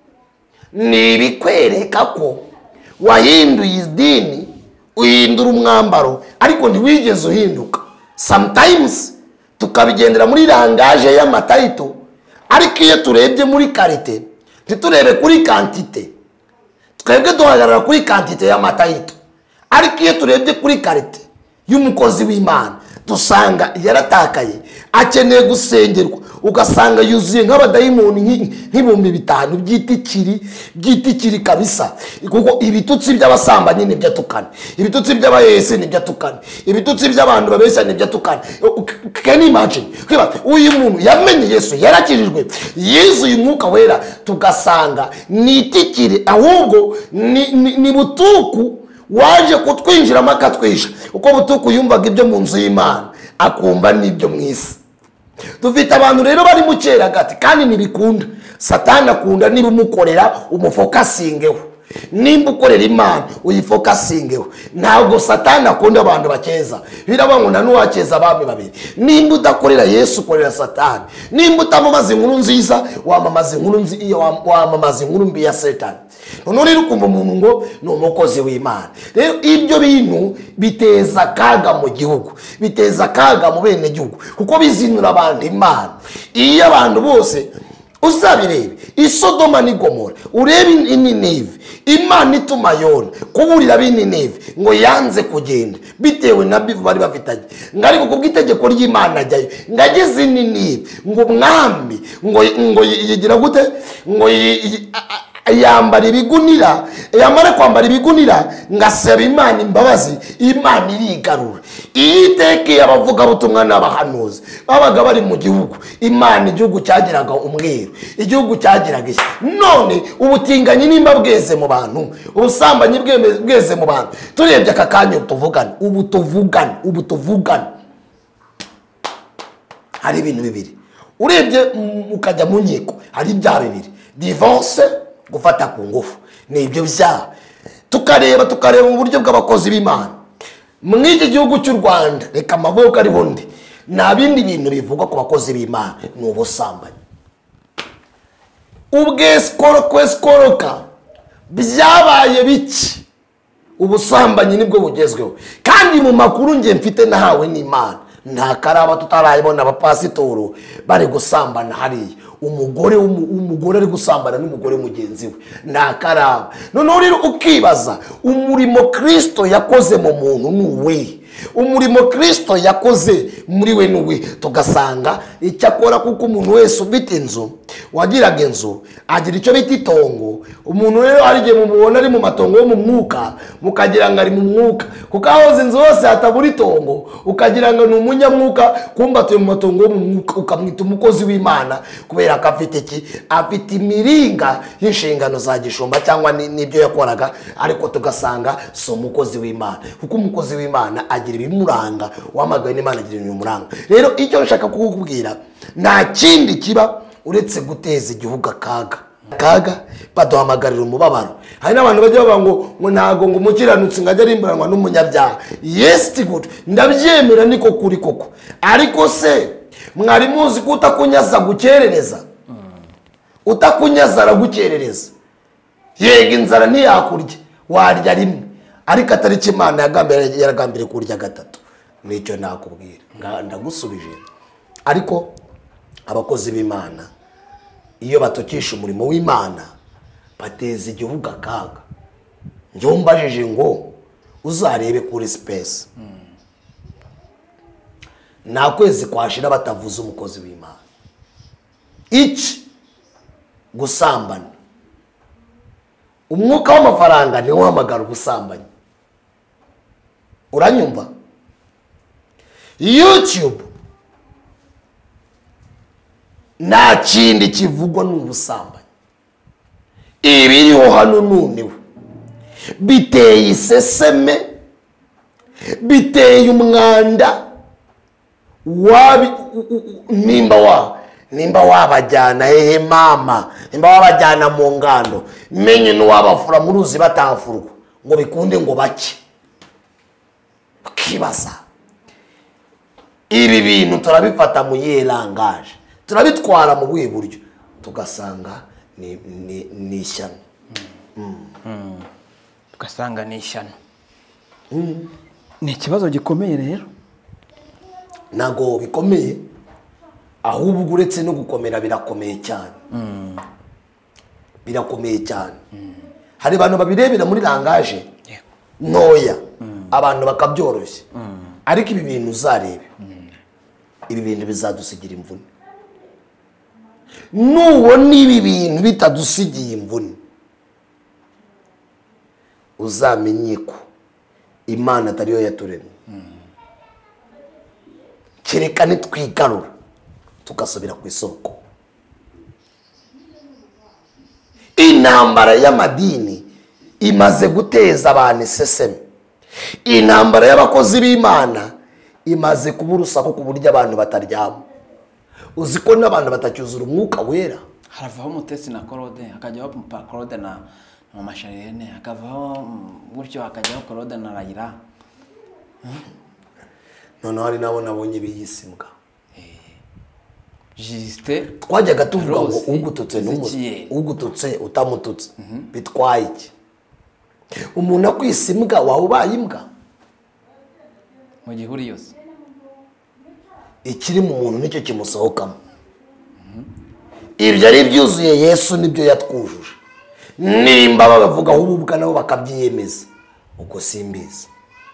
ni bikwereka ko wahinduye idini, uhindura umwambaro ariko ntiwigeze uhinduka. Sometimes tukabigendera muri rangaje y'amatayito, ariko iyo turebye muri karite ntiturebe kuri kantite. Twebwe duhagarara kuri kantite y'amatayito, ariko iyo turebye kuri karite y'umukozi w'Imana dusanga yaratakaye, akeneye gusengerwa. Ugasanga yuzuye nk'abadayimoni nk'ibihumbi bitanu byitikiri byitikiri kabisa, kuko ibitutsi by'abasambanyi nibyo atukana, ibitutsi by'abayese nibyo atukana, ibitutsi by'abantu babeshya nibyo atukana. Can you imagine? Uyu muntu yamenye Yesu, yarakijijwe, yuzuye Umwuka Wera, tugasanga nitikiri ahubwo ni, ni, ni butuku waje kutwinjiramo akatwisha. Uko butuku yumvaga ibyo mu nzu y'Imana akumva n'ibyo mu isi. Dufite abantu rero bari mu cyeragati kandi nibikunda. Satani akunda niba umukorera umufokasingeho, nimba ukorera Imana uyifokasingeho. Ntabwo Satani akunda abantu bakeza, birabanguna n'uwakeza abami babiri. Nimba udakorera Yesu ukorera Satani, nimba utamamaza inkuru nziza wamamaza inkuru nziza, wamamaza inkuru mbi ya Satani. None rero kumva umuntu ngo ni umukozi w'Imana. Rero ibyo bintu biteza kaga mu gihugu, biteza kaga mu bene gihugu, kuko bizinura abantu Imana. Iyo abantu bose uzabirebe Isodoma ni Gomora, urebe Nineve, Imana ituma Yona kuburira b'Nineve ngo yanze kugenda bitewe na bivu bari bafitanye, ngari kubw'itegeko ry'Imana ajyayo, ngageze Nineve ngo mwami ngo ngo yigira gute ngo yambara ibigunira, yamara kwambara ibigunira ngasaba Imana imbabazi, Imana irigarura. Iteke yabavuga butumwa n'abahanuzi babaga bari mu gihugu, Imana igihugu cyagiraga umweru, igihugu cyagiraga iki. None ubutinganyi nimba bweze mu bantu, ubusambanyi bweze mu bantu, turebye aka kanya tuvugana, ubu tuvugana ubu tuvugana hari ibintu bibiri. Urebye ukajya mu nkiko hari ibyaha bibiri: divorce, gufata ku ngufu. Ni ibyo byaha. Tukareba tukareba mu buryo bw'abakozi b'Imana mu iki gihugu cy'u Rwanda, reka amaboko ari bundi, nta bindi bintu bivugwa ku bakozi b'Imana, ni ubusambanyi. Ubweskorokwesikoroka byabaye biki, ubusambanyi nibwo bugezweho. Kandi mu makuru nge mfite nahawe n'Imana, nta karaba tutarayibona abapasitoro bari gusambana hariya, umugore umugore ari gusambana n'umugore mugenzi we, nta karaba. None rero ukibaza umurimo Kristo yakoze mu muntu nuwe, umurimo Kristo yakoze muri we nuwe tugasanga icyo akora, kuko umuntu wese ufite inzu wagiraga inzu agira icyo bita itongo. Umuntu rero hari igihe mumubona ari mu matongo yo mu mwuka mukagira ngo ari mu mwuka, kuko aho inzu hose hatabura itongo ukagira ngo ni umunyamwuka, kumba atuye mu matongo yo mu mwuka ukamwita umukozi w'Imana, kubera ko afite iki, afite imiringa y'inshingano za gishumba cyangwa n'ibyo yakoraga, ariko tugasanga si umukozi w'Imana, kuko umukozi w'Imana agira ibimuranga, wamagaye n'Imana agira ibimuranga. Rero icyo nshaka kukubwira, nta kindi kiba uretse guteza igihugu akaga. Akaga baduhamagarira umubabaro. Hari n'abantu bajya bavuga ngo ngo ntago ngo umukiranutsi ngajya arimburanwa n'umunyabyaha. Yes good, ndabyemera niko kuri koko, ariko se mwari muzi ko utakunyaza gukerereza? Utakunyaza aragukerereza. Yega inzara ntiyakurya, warya rimwe, ariko atari cyo Imana yagambiriye, yaragambiriye kurya gatatu. Nicyo nakubwira, ndagusubije. Ariko abakozi b'Imana iyo batokisha umurimo w'Imana bateza igihugu akaga. Njye mbajije ngo uzarebe kuri space, nta kwezi kwashira batavuze umukozi w'Imana. Iki gusambana, umwuka w'amafaranga ni uhamagara ubusambanyi. Uranyumva? YouTube nta kindi kivugwa n'ubusambanyi. Ibiriho hano nunewe biteye iseseme, biteye umwanda wabi nimba wa nimba wabajyana hehe mama, nimba wabajyana mu ngando, menye n'uwabafura mu ruzi batafurwa ngo bikunde ngo bake. Ukibaza ibi bintu turabifata mu yerangaje, turabitwara mu buye buryo, tugasanga ni ni ni ishyano. Tugasanga ni ishyano. Ni ikibazo gikomeye rero. Nago bikomeye, ahubwo uretse no gukomera birakomeye cyane. Birakomeye cyane. Hari abantu babirebera muri langaje noya, abantu bakabyoroshye, ariko ibi bintu uzarebe, ibi bintu bizadusigira imvune. Nubona ibi bintu bitadusigiye imvune, uzamenye ko Imana atari yo yaturemye. Kereka nitwigarura tugasubira ku isoko. Intambara y'amadini imaze guteza abantu iseseme. Intambara y'abakozi b'Imana imaze kuba urusaku ku buryo abantu bataryama. Uziko n'abantu batacyuzura umwuka wera. Haravaho Mutesi na Claude, akajyaho Claude na Mama Charlene, akavaho gutyo akajyaho Claude na Raila. None hari nabo nabonye biyisimbwa. Juste twajyaga tuvuga ngo ugututse n'umuzi, ugututse utamututse bitwaye iki? Umuntu akwisimbwa wawe ubaye imbwa mu gihuri yose. Ikiri mu muntu nicyo kimusohokamo. Ibyo ari byuzuye Yesu nibyo yatwujuje. Nimba bavuga ahubwo nabo bakabyiyemeza, uko simbizi.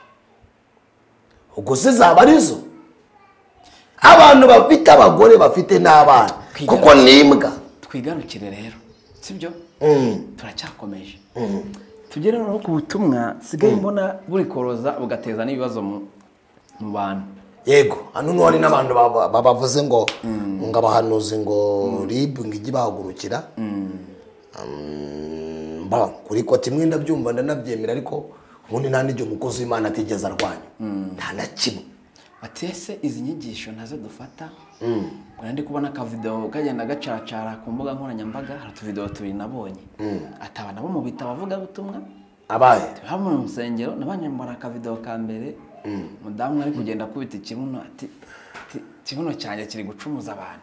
Uko se zabarizo abantu bafite abagore bafite n'abana, kuko nimbwa. Twigarukire rero, sibyo? Mm. Turacyakomeje. Mm. Tugere no ku butumwa sigaye mbona buri koroza bugateza n'ibibazo mu bantu. Yego, hano no hari n'abantu babavuze ngo ngo abahanuzi ngo rib ngigi bahagurukira. Mba kuri ko timwe ndabyumva ndanabyemera, ariko ubundi nta n'ijyo umukozi w'Imana atigeze arwanya. Nta na kimwe. Atese izi nyigisho nazo dufata. Mm. Ndi kubona ka video kagenda gacacara ku mbuga nkoranyambaga, hari tu video tubiri nabonye. Atabana bo mu bitabo bavuga butumwa. Abaye hamwe mu nsengero nabanye mbona ka video ka mbere. Mudamu ari kugenda kubita ikibuno ati kibuno cyanje kiri gucumuza abantu.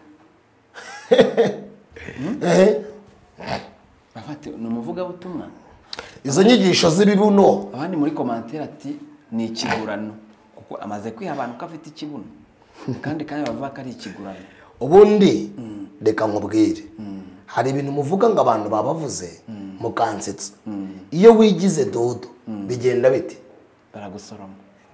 Eh bafate no muvuga butumwa. Izo nyigisho z'ibibuno Abandi muri commentaire ati ni ikigurano, kuko amaze kwiha abantu ko afite ikibuno kandi kandi bavuga ko ari ikigurano. Ubundi reka nkubwire, hari ibintu muvuga ngo abantu babavuze mukansetsa. Iyo wigize dodo bigenda biti baragusoroma.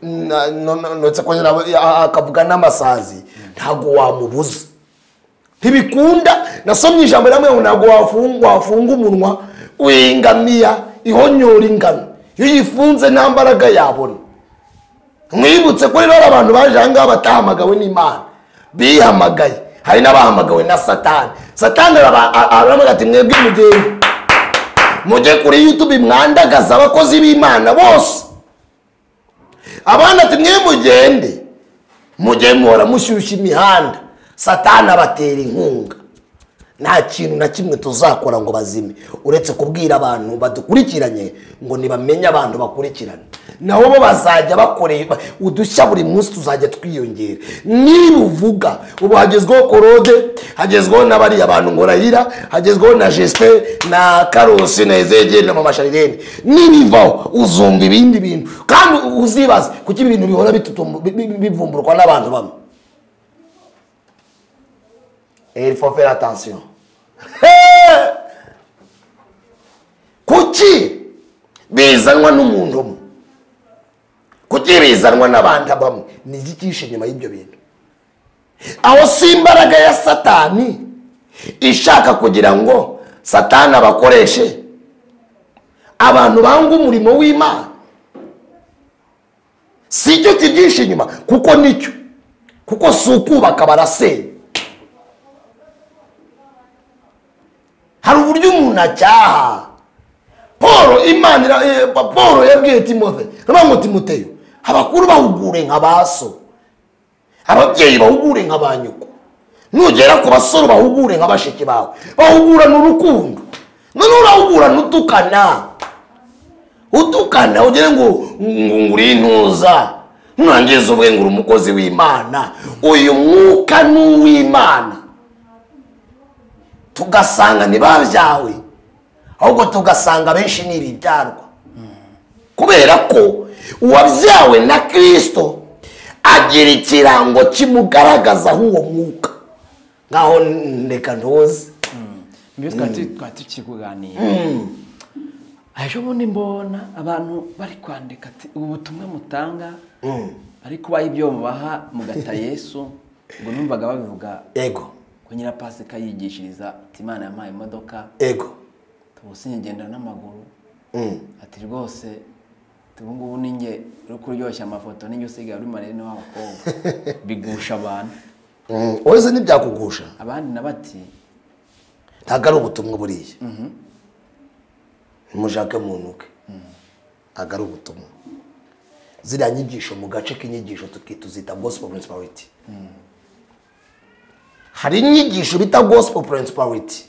ndetse kongera akavuga n'amasazi ntabwo wamubuza ntibikunda nasomye ijambo rimwe ngo ntabwo wafunga umunwa w'ingamiya ihonyora ingano iyo yifunze nta mbaraga yabona mwibutse ko rero abantu baje aha ngaha batahamagawe n'Imana bihamagaye hari n'abahamagawe na Satani Satani aravuga ati mwebwe mugende mujye kuri YouTube mwandagaza abakozi b'Imana bose abana ati mwe mugende mujye muhora mushyushya imihanda Satani abatera inkunga nta kintu na kimwe tuzakora ngo bazime uretse kubwira abantu badukurikiranye ngo nibamenye abantu bakurikirana naho bo bazajya bakoreye udushya buri munsi tuzajya twiyongera niba uvuga ubu hagezweho Korode hagezweho n'abari abantu ngo Rahira hagezweho na Justin na Karosi na Ezekiel na Mama Sharirene nibivaho uzumva ibindi bintu kandi uzibaza kuki ibintu bihora bivumburwa n'abantu bamwe. Et il faut faire attention. Kuki bizanwa n'umuntu umwe kuki bizanwa n'abantu bamwe ni igikishe nyuma y'ibyo bintu aho si imbaraga ya Satani ishaka kugira ngo Satani abakoreshe abantu banga umurimo w'Imana si cyo kigishe nyuma kuko nicyo kuko si ukubaka barasenya. Hari uburyo umuntu acyaha Paul Imana Paul yabwiye Timote ngo Timoteyo abakuru bahugure nk'abaso ababyeyi bahugure nk'abanyuko nugera ku basoro bahugure nk'abashiki bawe bahugura n'urukundo none urahugura n'utukana utukana ugere ngo nguri intuza nangeze ubwe nguru umukozi w'Imana uyu mwuka n'uw'Imana tugasanga nibabyawe ahubwo tugasanga benshi n'ibibyarwa kubera ko uwabyawe na Kristo agira ikirango kimugaragaza uwo mwuka ngaho ndeka ntoze mbyo twati twati kikuganira aje bundi mbona abantu bari kwandika ati ubutumwa mutanga ariko bayi byo mubaha mugata Yesu ngo numvaga babivuga ego kunyira Pasika yigishiriza Imana yampaye imodoka ego tubusinye ngenda n'amaguru ati rwose tubungubu ninge uri kuryoshya amafoto ninge usigaye uri marene w'abakobwa bigusha abantu oze n'ibyakugusha abandi nabati ntagara ubutumwa buriye mujake munuke agara ubutumwa ziriya nyigisho mu gace k'inyigisho tukituzita gospel principality. Hari inyigisho bita gospel principality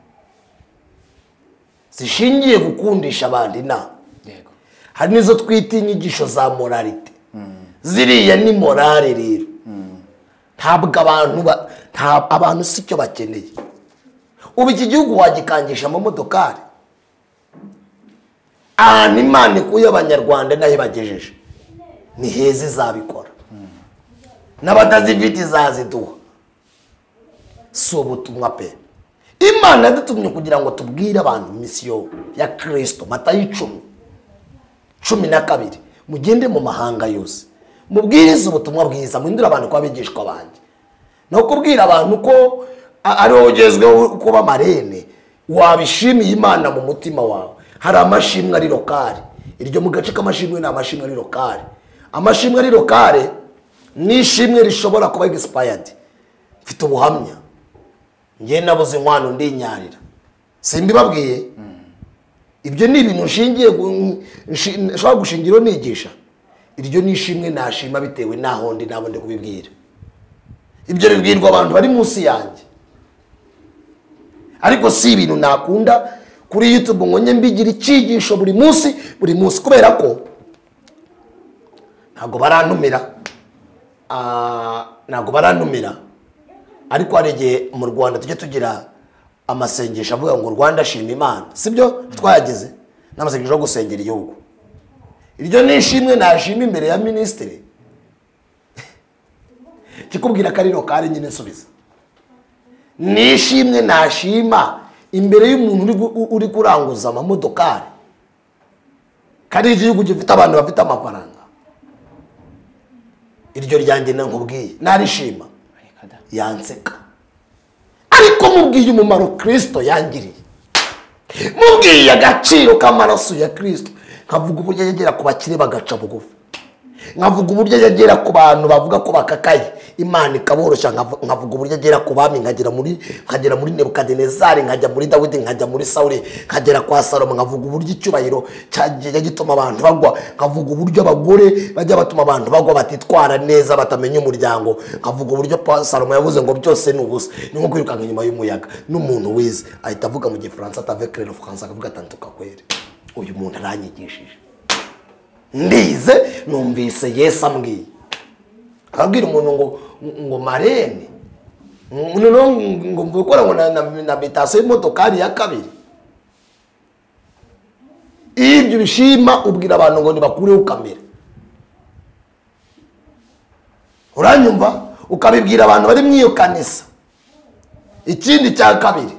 zishingiye gukundisha abandi na yego hari nizo twita inyigisho za morality ziriya ni morale rero ntabwo abantu nta abantu sicyo bakeneye ubu iki gihugu wagikangisha mu modokari ahantu Imana ikuye abanyarwanda naho bagejeje ni heza izabikora n'abatazifite izaziduha si ubutumwa pe Imana yadutumye kugira ngo tubwire abantu misiyo ya Kristo Matayo icumi cumi na kabiri mugende mu mahanga yose mubwirize ubutumwa bwiza muhindura abantu ko abigishwa banje no kubwira abantu ko ari ogezweho kuba marene wabishimiye Imana mu mutima wawe. Hari amashimwe ari lokale iryo mu gace k'amashimwe na amashimwe ari lokale amashimwe ari lokale nishimwe rishobora kuba expired mfite ubuhamya ngiye nabuze inkwano ndinyarira simbibabwiye ibyo ni ibintu nshingiye nshobora gushingiro nigisha iryo nishimwe nashima bitewe naho ndi nabo ndi kubibwira ibyo bibwirwa abantu bari munsi yanjye ariko si ibintu nakunda kuri YouTube ngo nye mbigira icyigisho buri munsi buri munsi kubera ko ntago barantumira ah ntago barantumira ariko arege mu Rwanda tujye tugira amasengesho avuga ngo Rwanda shima Imana sibyo twayagize n'amasengesho yo gusengera igihugu iryo nishimwe nashima imbere ya ministre kikubwira kariro kare nyine nsubiza nishimwe nashima imbere y'umuntu uri kuranguza amamodokari kari igihugu gifite abantu bafite amafaranga iryo ryanjye nkubwiye narishima yanseka ariko mubwiye umumaro Kristo yangiriye mubwiye agaciro k'amaraso ya Kristo nkavuga uburyo yagera ku bakire bagaca bugufi nkavuga uburyo yagera ku bantu bavuga ko bakakaye Imana ikaboroshya, nkavuga uburyo agera ku bami, nkagera muri nkagera muri Nebukadinezari, nkajya muri Dawidi, nkajya muri Sawuli, nkagera kwa Salomo, nkavuga uburyo icyubahiro cyagiye gituma abantu bagwa, nkavuga uburyo abagore bajya batuma abantu bagwa batitwara neza batamenya umuryango, nkavuga uburyo Salomo yavuze ngo byose ni ubusa, ni nko kwirukanka inyuma y'umuyaga. N'umuntu wize ahita avuga mu Gifaransa avec le français akavuga atantuka kwere, uyu muntu aranyigishije, ndize numvise Yesu ambwiye. Abwira umuntu ngo ngo marene noneho ngo mvukora ngo na bitasiyo y'imodokari ya kabiri, ibyo bishima ubwira abantu ngo nibakureho kamera, uranyumva, ukabibwira abantu bari mu iyo kanisa. Ikindi cya kabiri,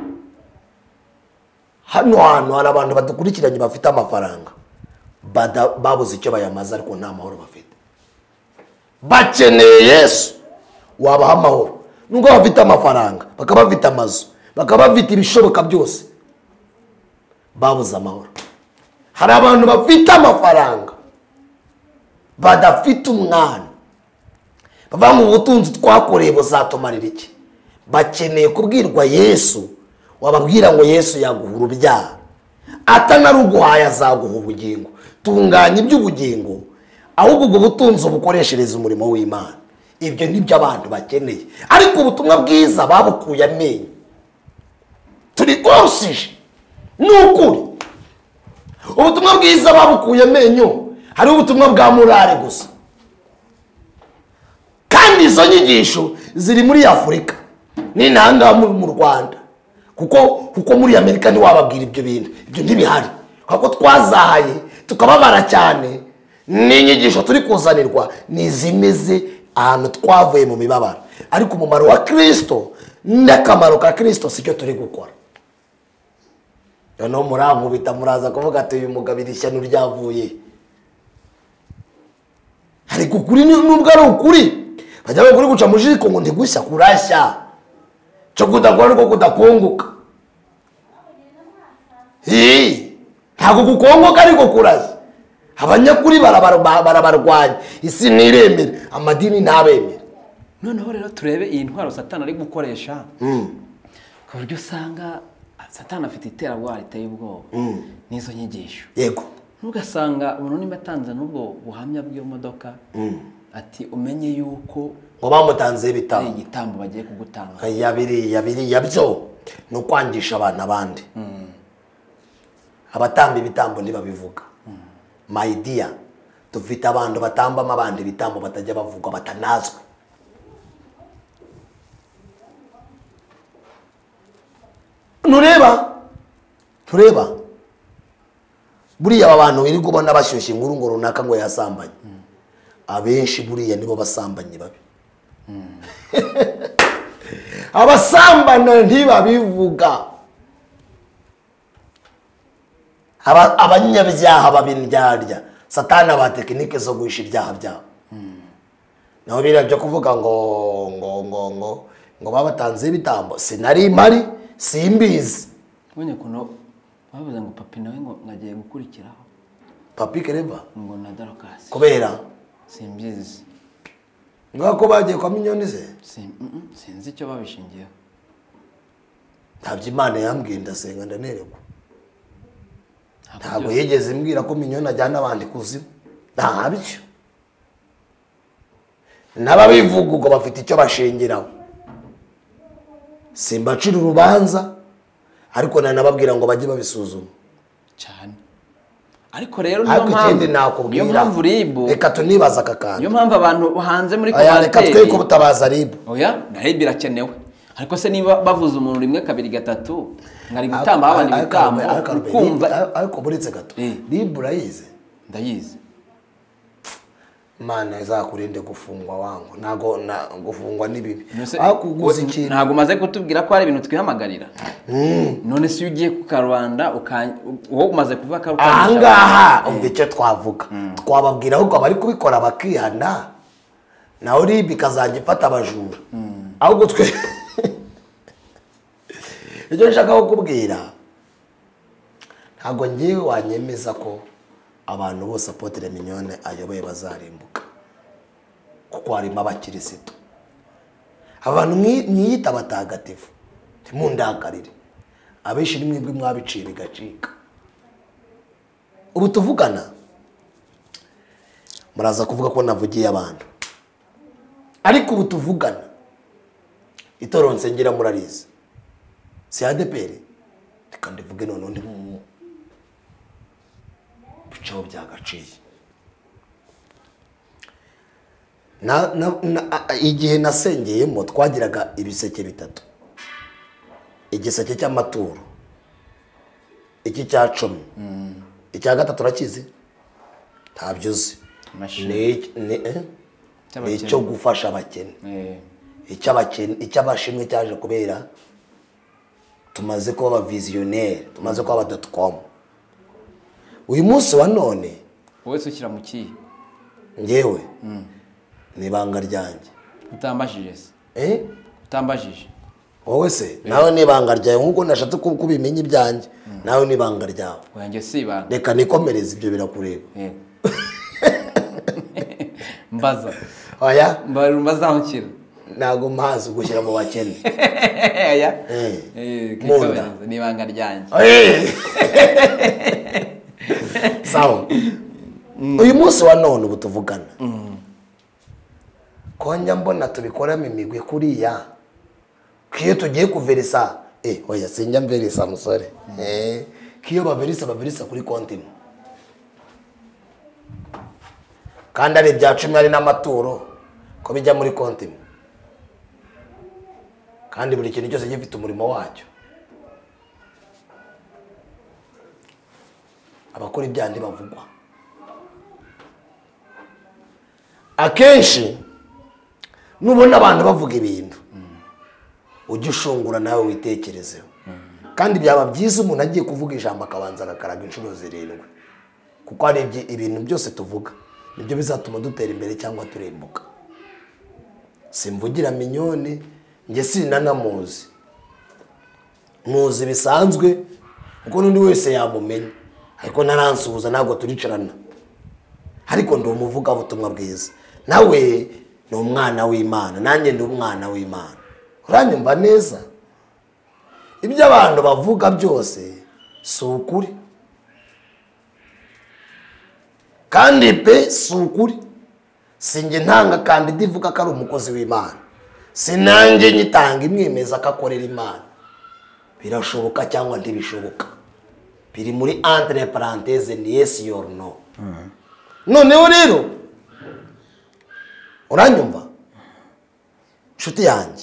hano hantu hari abantu badukurikiranye bafite amafaranga babuze icyo bayamaze ariko nta mahoro bafite, bakeneye Yesu wabaha amahoro. Nubwo bafite amafaranga, bakaba bafite amazu, bakaba bafite ibishoboka byose, babuze amahoro. Hari abantu bafite amafaranga badafite umwana, bava mu butunzi twakoreye buzatumarira iki? Bakeneye kubwirwa Yesu, wababwira ngo Yesu yaguha urubyaro, atanaruguhaye azaguha ubugingo. Tunganya iby'ubugingo, ahubwo ubwo butunzi bukoreshereza umurimo w'Imana. Ibyo nibyo abantu bakeneye, ariko ubutumwa bwiza babukuye amenyo. Turi rwose n'ukuri, ubutumwa bwiza babukuye amenyo. Hari ubutumwa bwa morale gusa, kandi izo nyigisho ziri muri Afurika ni nanga mu Rwanda, kuko kuko muri Amerika ni wababwira ibyo bintu, ibyo ntibihari. Kuko twazahaye tukababara cyane, n'inyigisho turi kuzanirwa ni zimeze ahantu twavuye mu mibabaro, ariko umumaro wa Kristo n'akamaro ka Kristo sicyo turi gukora. Noneho murankubita muraza kuvuga ati uyu mugabo iri shyano ryavuye, ariko ukuri nubwo ari ukuri, bajya bakuri guca mu jiko ngo ndigusya kurashya, cyo kudakora ariko kudakongoka. Hii ntabwo gukongoka ariko kurashya. Abanyakuri barabarwanya, isi ntiremera, amadini ntabemera. Noneho rero turebe iyi ntwaro Satani ari gukoresha, ku buryo usanga Satani afite iterabwoba riteye ubwoba n'izo nyigisho. Yego, ntugasanga umuntu nimba atanze n'ubwo buhamya bw'iyo modoka, ati umenye yuko ngo bamutanze ibitambo, igitambo bagiye kugutanga. Yabiri yabiri yabyo no kwangisha abantu abandi. Abatamba ibitambo ntibabivuga. My dear, tufite abantu batambamo abandi ibitambo batajya bavuga, batanazwe. Nureba tureba buriya abantu biri kubona bashyushye inkuru ngo runaka ngo yasambanye, abenshi buriya nibo basambanye babi. Abasambana ntibabivuga, aba abanyabyaha babindyarya. Satani aba tekinike zo guhisha ibyaha byabo. Naho biriya byo kuvuga ngo ngo ngo ngo ngo babatanze ibitambo sinari mari simbizi. Ubonye kuno bavuze ngo papi nawe ngo ngagiye gukurikiraho. Papi Kereba ngo na Dorcas. Kubera simbizi. Ngako bagiye kwa Minyoni ze? Sim sinzi icyo babishingiyeho. Ntabyo Imana yambwiye ndasenga ndanererwa. Ntabwo yigeze mbwira ko Minyoni ajyana abandi kuzimu. Ntabyo. N'ababivuga ubwo bafite icyo bashingiraho. Simbacira urubanza, ariko nanababwira ngo bajye babisuzuma cyane. Ariko rero niyo mpamvu nakubwira, niyo mpamvu ribu reka tunibaza akakana, niyo mpamvu abantu hanze muri commentaire reka twe ko butabaza ribu. Oya, na ribu irakenewe. Ariko se niba bavuze umuntu rimwe kabiri gatatu ngari gutamba abandi bitambo kumva, ariko buretse gato ribu urayize? Ndayize. Mana izakurinde gufungwa wangu, nago na gufungwa nibibi. Akuguza ikintu ntago maze kutubwira ko ari ibintu twihamagarira. None si ugiye ku Karwanda uwo umaze kuvuga ko ahangaha umva icyo twavuga, twababwira ahubwo abari kubikora bakihana, naho ribi kazajya ifata abajura. Ahubwo twe icyo nshaka kukubwira, ntago ngiye wanyemeza ko abantu bose Apotre Mignone ayoboye bazarimbuka kuko harimo abakirisitu. Abantu mwiyita abatagatifu ntimundakarire, abenshi ni mwebwe mwabicira igacika. Ubu tuvugana muraza kuvuga ko navugiye abantu, ariko ubu tuvugana Itorero nsengera murarize si A D P R, reka ndivuge none ndi mu bicaho byagaciye. na na igihe nasengeyemo twagiraga ibiseke bitatu, igiseke cy'amaturo, iki cya cumi, icya gatatu urakizi ntabyuzi, ni icyo gufasha abakene, icy'abakene icy'abashimwe cyaje kubera tumaze kuba aba visionnaire, tumaze kuba aba .com. Uyu munsi wa none wowe ukira mu kiyi ngewe ni banga ryanjye utambajije se eh utambajije wowe se nawe ni banga ryawe nkuko nashatse kubimenya ibyanjye nawe ni banga ryawe wanjye si banga reka nikomereza ibyo birakureba eh mbaza oya mbaza nkira nago mazi gushyira mu bakene oya eh munda ni banga ryanjye eh sawa. Uyu munsi wa none ubu tuvugana konja mbona tubikoramo imigwe kuriya kiyo tugiye kuverisa eh oya sinjya mverisa musore eh kiyo baverisa baverisa kuri konti kandi ari bya cumi ari n'amaturo ko bijya muri konti kandi buri kintu cyose gifite umurimo wacyo. Abakora ibyandi bavugwa akenshi nubona abantu bavuga ibintu ujye ushungura nawe witekerezeho, kandi byaba byiza umuntu agiye kuvuga ijambo akabanza agakaraga inshuro zirindwi, kuko ari ibintu byose tuvuga nibyo bizatuma dutera imbere cyangwa turembuka. Simvugira Mignone nge sinanamuzi, muzi bisanzwe kuko n'undi wese yamumenya, ariko naransuhuza ntabwo turicarana, ariko ndi umuvuga butumwa bwiza. Nawe ni umwana w'Imana, nanjye ndi umwana w'Imana. Uranyumva neza? Ibyo abantu bavuga byose si ukuri, kandi pe si ukuri. Sinjye ntanga kandi ndivuga ko ari umukozi w'Imana, sinanjye nyitanga imwemeza ko akorera Imana. Birashoboka cyangwa ntibishoboka, biri muri entre parenthèses ni yes or no. Noneho rero uranyumva nshuti yanjye,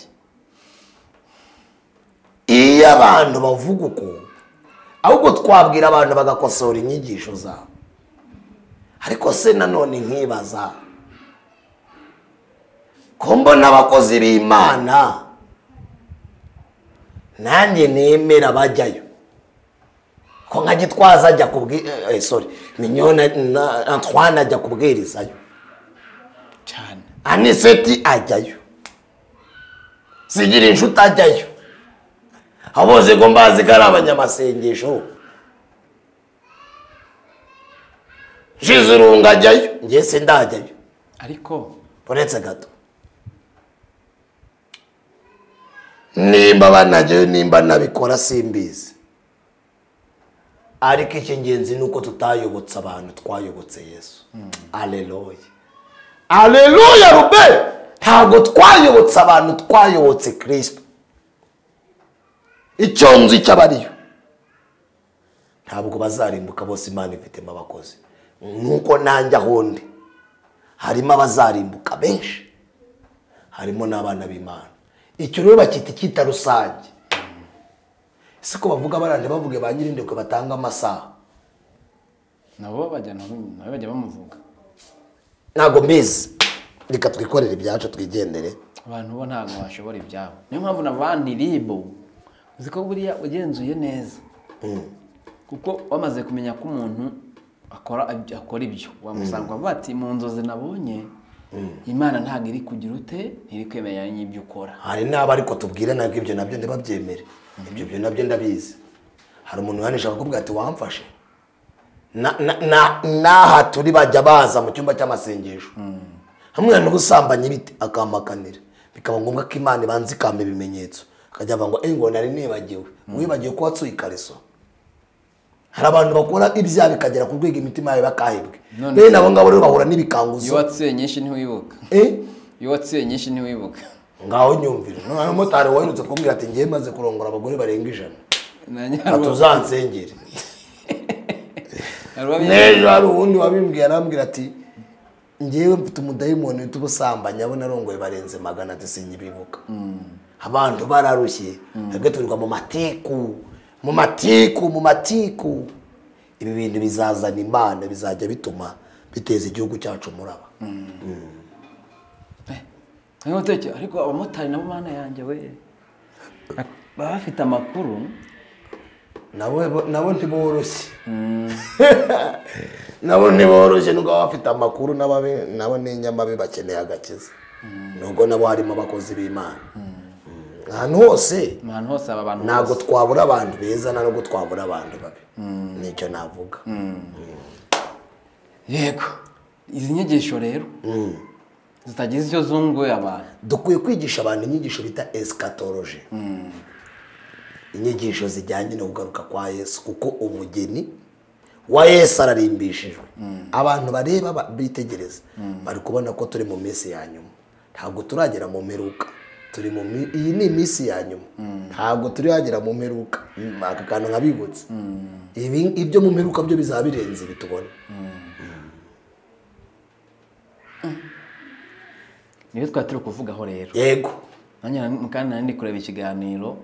iyo abantu bavuga uko ahubwo twabwira abantu bagakosora inyigisho zabo. Ariko se nanone nkibaza ko mbona abakozi b'Imana nanjye nemera bajyayo, ko nka Gitwaza ajya kubwira eh sorry Mignone na Antoine ajya kubwirizayo cyane, Aniseti ajyayo, Sigira inshuti ajyayo, aboze ngo mbazi ko ari abanyamasengesho, Jizurunga ajyayo, ngiye se ndajyayo. Ariko uretse gato nimba banajyayo nimba nabikora simbizi, ariko icy'ingenzi ni uko tutayobotse abantu, twayobotse Yesu. Alleluia, alleluia rube, ntabwo twayobotse abantu, twayobotse Kristo. Icyo nzi cy'abariyo ntabwo bazarimbuka bose, Imana ifitemo abakozi. Nuko nanjye ahondi harimo abazarimbuka benshi, harimo n'abana b'Imana. Icyo rero bakita kita rusange. Siko bavuga baranje bavuge ba nyirinde ko batanga amasaha, nabo bajya nabo bajya bamuvuga. Nago mbizi, reka twikorere ibyacu twigendere. Abantu bo ntago bashobora ibyabo, niyo mpamvu nabandi ribo uziko buriya ugenzuye neza, kuko wamaze kumenya ko umuntu akora akora ibyo wamusanga bati mu nzozi nabonye Imana ntago iri kugira ute ntiri kwemenya n'ibyo ukora. Hari naba ariko tubwire nabwo ibyo nabyo ndababyemere, ibyo byo nabyo ndabizi. Hari umuntu yanisha akakubwira ati wamfashe n'aha turi bajya baza mu cyumba cy'amasengesho hamwe n'ubusambanyi bite akamakanira bikaba ngombwa ko Imana ibanza ikampa ibimenyetso akajya avuga ngo ngo nari nibagiwe wibagiwe ko watsuye ikariso. Hari abantu bakora ibyaha bikagera ku rwego imitima yawe bakahebwe bene abo ngabo rero bahura n'ibikanguzo. Iyo watsuye nyinshi ntiwibuka eh iyo watsuye nyinshi ntiwibuka ngaho nyumvira none motari waherutse kumbwira ati ngiye maze kurongora abagore barenga ijana atuzansengere. Nejo hari uwundi wabimbwiye arambwira ati ngewe mfite umudayimoni w'ubusambanya abo narongoye barenze magana ati sinyibibuka. Abantu bararushye hebwe turirwa mu matiku mu matiku mu matiku. Ibi bintu bizazana Imana bizajya bituma biteza igihugu cyacu muraba. Nko teke ariko abamotari nabo Mana yanjye we bafite amakuru nabo nabo ntiboroshye. Nabo ntiboroshye nubwo bafite amakuru nababe nabo n'inyamabe bakeneye agakiza. Nubwo nabo harimo abakozi b'Imana. Ahantu hose ahantu hose aba bantu ntago twabura abantu beza ntabwo twabura abantu babi. Nicyo navuga. Yego izi nyigisho rero zitagize icyo zunguye abantu. Dukwiye kwigisha abantu inyigisho bita eschatology. Inyigisho zijyanye no kugaruka kwa Yesu kuko umugeni wa Yesu ararimbishijwe. Abantu bareba bitegereza bari kubona ko turi mu minsi ya nyuma. Ntabwo turagera mu meruka. Turi mu iyi ni iminsi ya nyuma. Ntabwo turi hagera mu meruka. Aka kantu nkabibutse. Ibi ibyo mu meruka byo bizabirenze bitubona. Niyo twaturi kuvugaho rero. Yego. Nanya mukana nandi kureba ikiganiro.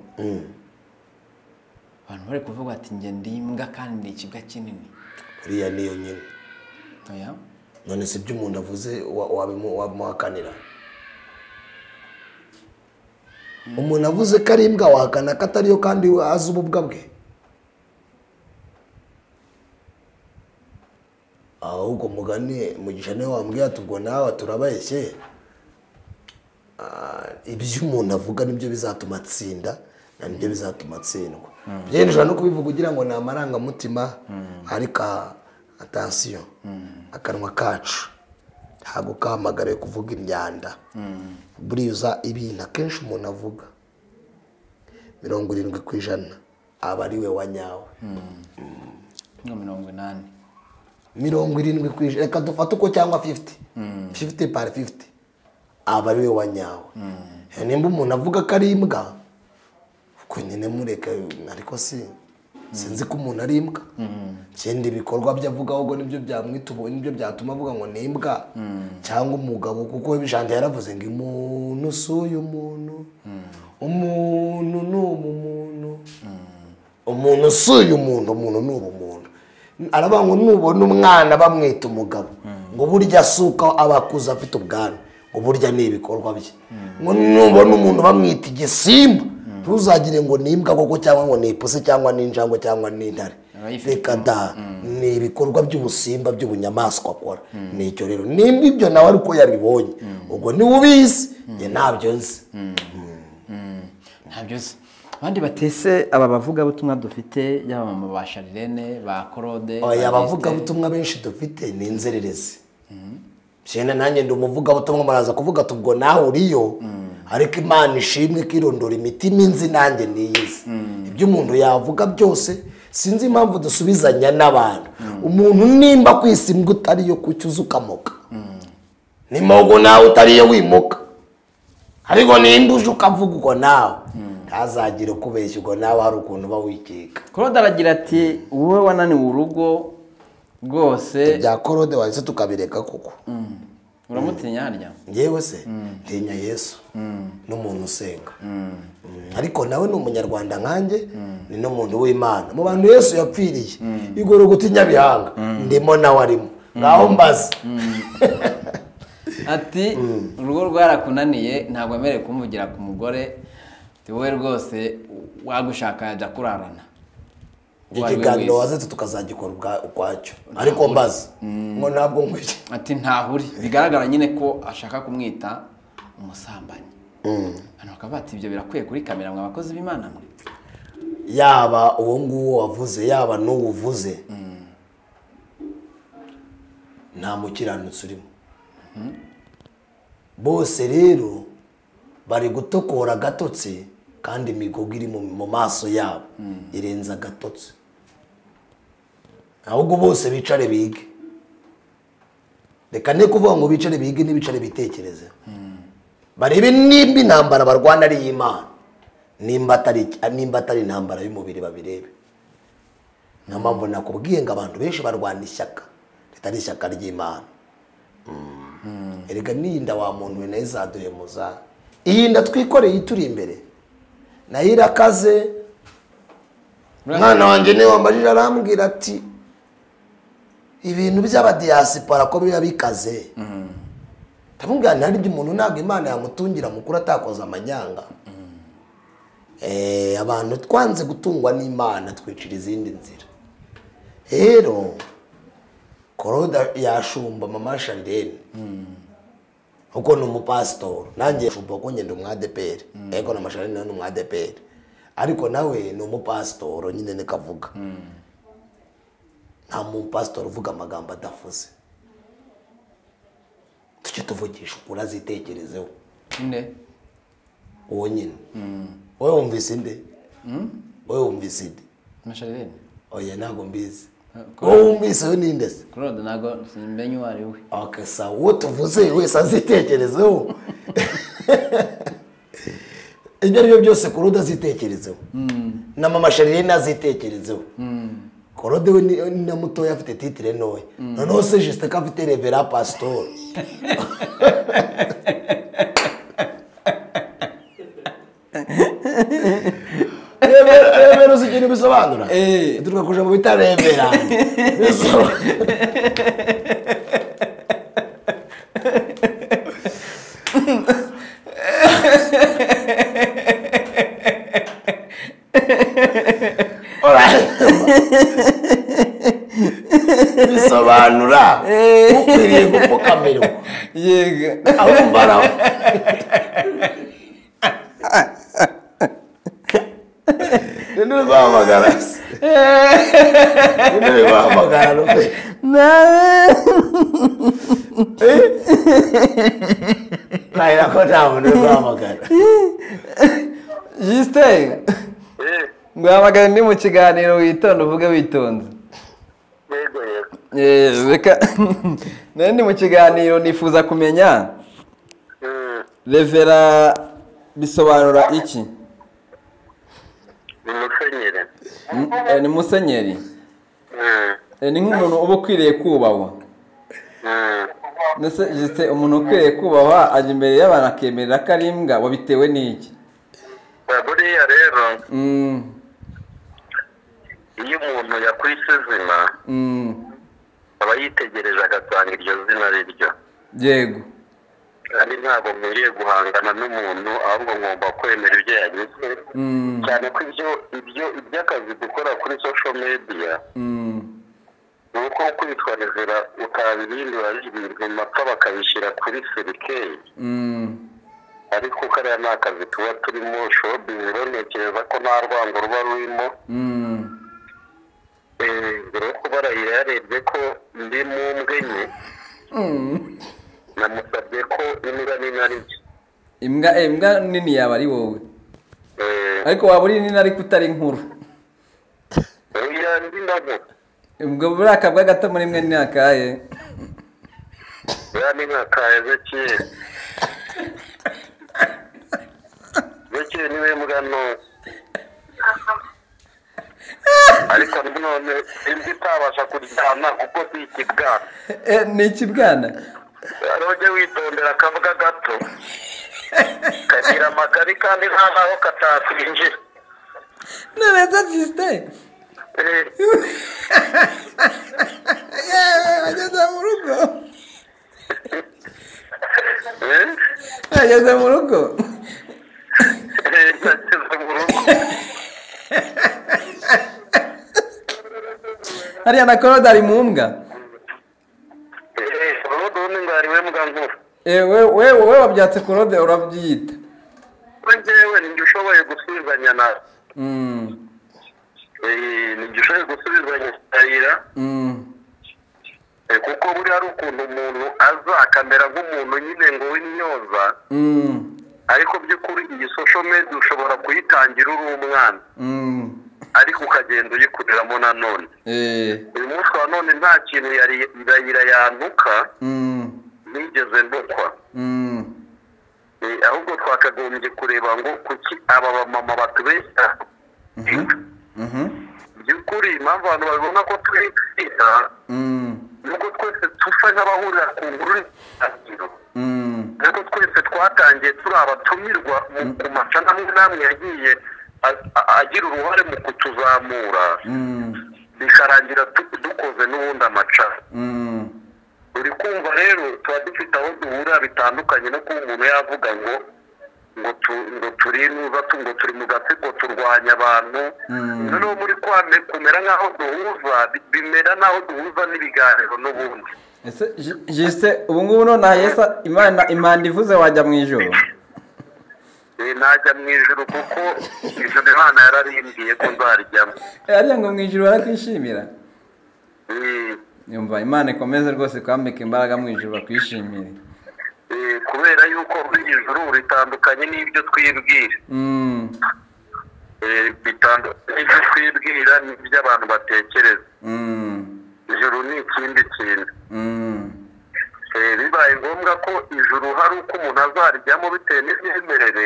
Abantu bari kuvuga ati nge ndimbwa kandi ikibwa kinini. Uriya niyo nyine. Oya. None se byo umuntu avuze wamuhakanira. Umuntu avuze ko ari imbwa wahakana ko atariyo kandi azi ububwa bwe. Ahubwo mugani mugisha niwe wambwiye ati ubwo nawe turabayeshye. Ibyo umuntu avuga nibyo bizatuma atsinda na nibyo bizatuma atsindwa. Byinjira no kubivuga ugira ngo ni amarangamutima ariko attention akanwa kacu ntabwo kahamagariye kuvuga imyanda. Buriya ibintu akenshi umuntu avuga mirongo irindwi ku ijana aba ari we wa nyawe. mirongo inani mirongo irindwi ku ijana reka dufate uko cyangwa fifty fifty par fifty aba ari we wa nyawe. Nimba umuntu avuga ko ari imbwa uko nyine mureka ariko si sinzi ko umuntu ari imbwa. Kindi bikorwa byavuga ahubwo nibyo byamwitubo nibyo byatuma avuga ngo ni imbwa cyangwa umugabo kuko bijande yaravuze ngo umuntu suyu umuntu umuntu n'umuntu umuntu suyu umuntu umuntu n'umuntu araba ngo nubona umwana bamwita umugabo ngo burya asuka abakuza afite ubwana ngo burya ni ibikorwa bye. Ngo nubona umuntu bamwita igisimba ntuzagire ngo ni imbwa koko cyangwa ngo ni ipusi cyangwa ni injangwe cyangwa ni intare. Reka da ni ibikorwa by'ubusimba by'ubunyamaswa akora. Nicyo rero nimba ibyo nawe ariko yaribonye ubwo ni ubizi nge ntabyo nzi. Ntabyo nzi. Abandi batese aba bavuga butumwa dufite yaba mu basharirene ba Claude. Oya abavuga butumwa benshi dufite ni inzererezi. Cyane nanjye ndi umuvuga butumwa maraza kuvuga tubwo nawe uriyo. Ariko Imana ishimwe kirondora imitima inzi nanjye niyizi. Ibyo umuntu yavuga byose sinzi impamvu dusubizanya n'abantu. Umuntu nimba kwisimbwa utariyo kucyuza ukamoka. Nimogo nawe utariyo wimuka. Ariko nimba uje ukavuga uko nawe ntazagire ukubeshya uko nawe hari ukuntu bawikeka. Claude aragira ati wowe wananiwe urugo rwose bya Claude wahise tukabireka koko. Uramutinya harya? Ngewe se ntinya Yesu n'umuntu usenga. Ariko nawe ni umunyarwanda nkanjye ni n'umuntu w'Imana. Mu bantu Yesu yapfiriye igoro gutinya bihanga ndimo nawe arimo ngaho mbaze. Ati urugo rwarakunaniye ntabwo amere kumugira ku mugore wowe rwose wagushaka yajya kurarana. Ikiganiro wazetse tukazagikora ukwacyo ariko mbaze ngo ntabwo nkwiye. Ati ntahuri bigaragara nyine ko ashaka kumwita umusambanyi. Hano bakaba bati ibyo birakwiye kuri kamera mwa abakozi b'Imana mwe. Yaba uwo nguwo wavuze yaba n'uwuvuze nta mukiranutsi urimo. Bose rero bari gutokora agatotsi kandi imigogo iri mu maso yabo irenza agatotsi. Ahubwo bose bicare bige. Reka ne kuvuga ngo bicare bige n'ibicare bitekereze. Barebe nimba intambara barwana ari y'Imana. Nimba atari nimba atari intambara y'umubiri babirebe. Nta mpamvu nakubwiye ngo abantu benshi barwana ishyaka ritari ishyaka ry'Imana. Erega ninda wa muntu we nayizaduhemuza. Iyi nda twikoreye ituri imbere. Nayo irakaze. Mwana wanjye ne wambajije arambwira ati ibintu by'abadiaspora ko biba bikaze. Tamubwira nari by'umuntu ntabwo Imana yamutungira mukuru atakoza amanyanga. Eh abantu twanze gutungwa n'Imana twicira izindi nzira. Rero Koroda yashumba mama Sharirene. Uko ni umupastor nanjye shumba ko ngende umwadeperi. Ego na Masharine ni umwadeperi. Ariko nawe ni umupastor nyine nikavuga. Nta mu pastor uvuga amagambo adafuze. Tucyo tuvugisha urazitekerezeho. Nde? Uwo nyine. Wowe wumvise nde? Wowe wumvise nde? Masharine. Oya nago mbizi. Wowe wumvise yo ninde se? Claude nago simbenye wari we. Okay sa wo tuvuze wese azitekerezeho. Ibyo ari byo byose Claude azitekerezeho. Na mama Sharirene azitekerezeho. Claude we ni na muto afite titre noye. Noneho se juste ka afite revera pastor. Revera usikintu bisobanura. Eh, turuka kuja mu bitarevera. Bisobanura ukwiriye gupfukamirwa. Yego. Ahumbara. Nene bahamagara. Nene bahamagara no pe. Naira ko ntabwo nene bahamagara. Juste. Ngwamagara ndi mu kiganiro witonda uvuge witonze. Yego yego. Eh beka nandi mu kiganiro nifuza kumenya Revera bisobanura iki? Ni musenyeri. Eh ni musenyeri. Eh ni nk'umuntu uba ukwiriye kubahwa. Nese Juste umuntu ukwiriye kubahwa aje imbere y'abantu akemerera karimbwa wabitewe n'iki? Buriya rero Mm. iyo umuntu yakwise izina aba yitegereje agasanga iryo zina riryo. Yego. Kandi ntabwo nkwiriye guhangana n'umuntu ahubwo ngomba kwemera ibyo yanyuze. Cyane ko ibyo ibyo iby'akazi dukora kuri social media nuko kwitwa Revera ukabirindura ibintu mapfa bakabishyira kuri serikeri. Ariko kariya ni akazi tuba turimo showbiz ntekereza ko nta rwango ruba rurimo. Mbere yo kuba yarebye ko ndi mu mbwenye namusabye ko imbwa nini ari byo. Imbwa imbwa nini yaba ari wowe. Ariko waba uri nini ariko utari nkuru. Oya ndi ndabo. Ubwo buraka bwa gato muri mwe ni akaye. Ya ni nkakaye zeki. Zeki niwe mbwa no. Ariko none imbi tabasha kuryana kuko si ikibwana. Eh ni ikibwana. Aroje witondera akavuga gato. Kagira amagari kandi nta naho katakwinjira. Neza Juste. Eh. Yeah, ageze mu rugo. Eh? Ageze mu rugo. Eh, ageze mu rugo. Hariya na Claude ari mu mbwa. Eh, Claude ni ngari we mbwa nkuru. Eh we we we wabyatse Claude urabyita. Njyewe ni ushoboye gusubizanya na. Mm. Eh, ni ushoboye gusubizanya ayira. Mm. kuko buriya ari ukuntu umuntu aza akamera nk'umuntu nyine ngo w'intyoza ariko by'ukuri iyi social media ushobora kuyitangira uri umwana ariko ukagenda uyikuriramo nanone uyu munsi wa none nta kintu irayira yantuka nigeze ndokwa ahubwo twakagombye kureba ngo kuki aba bamama batubeshya by'ukuri impamvu abantu babibona ko turi kwiga nuko twese tusa nk'abahurira ku nkuru y'ingiro nuko twese twatangiye turi abatumirwa mu macana amwe n'amwe yagiye agira uruhare mu kutuzamura bikarangira dukoze n'ubundi amacana uri kumva rero tuba dufite aho duhurira bitandukanye no kuba umuntu yavuga ngo ngo turi nuza ngo turi mu gatsiko turwanya abantu noneho muri kwame kumera nk'aho duhuza bimera n'aho duhuza n'ibiganiro n'ubundi ese jise ubu ngubu nonaha yesa imana imana ivuze wajya mu ijoro najya mu ijoro kuko ijoro imana yararimbwiye ko nzarijyamo ariya ngo mu ijoro barakwishimira yumva imana ikomeze rwose kwambika imbaraga mu ijoro bakwishimire kubera yuko ijuru ritandukanye n'ibyo twibwira bitandukanye n'ibyo twibwira n'ibyo abantu batekereza ijuru ni ikindi kintu bibaye ngombwa ko ijuru hari uko umuntu azarijyamo bitewe n'imyemerere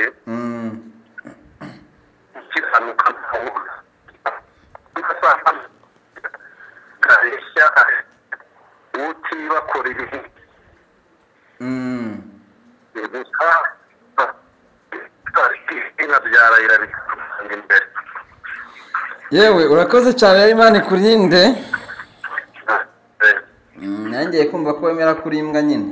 ikiranuka ntawe kareshya utibakora ibintu yewe urakoze cyane rero imana ikurinde nanjye kumva ko wemera kuri imbwa nyine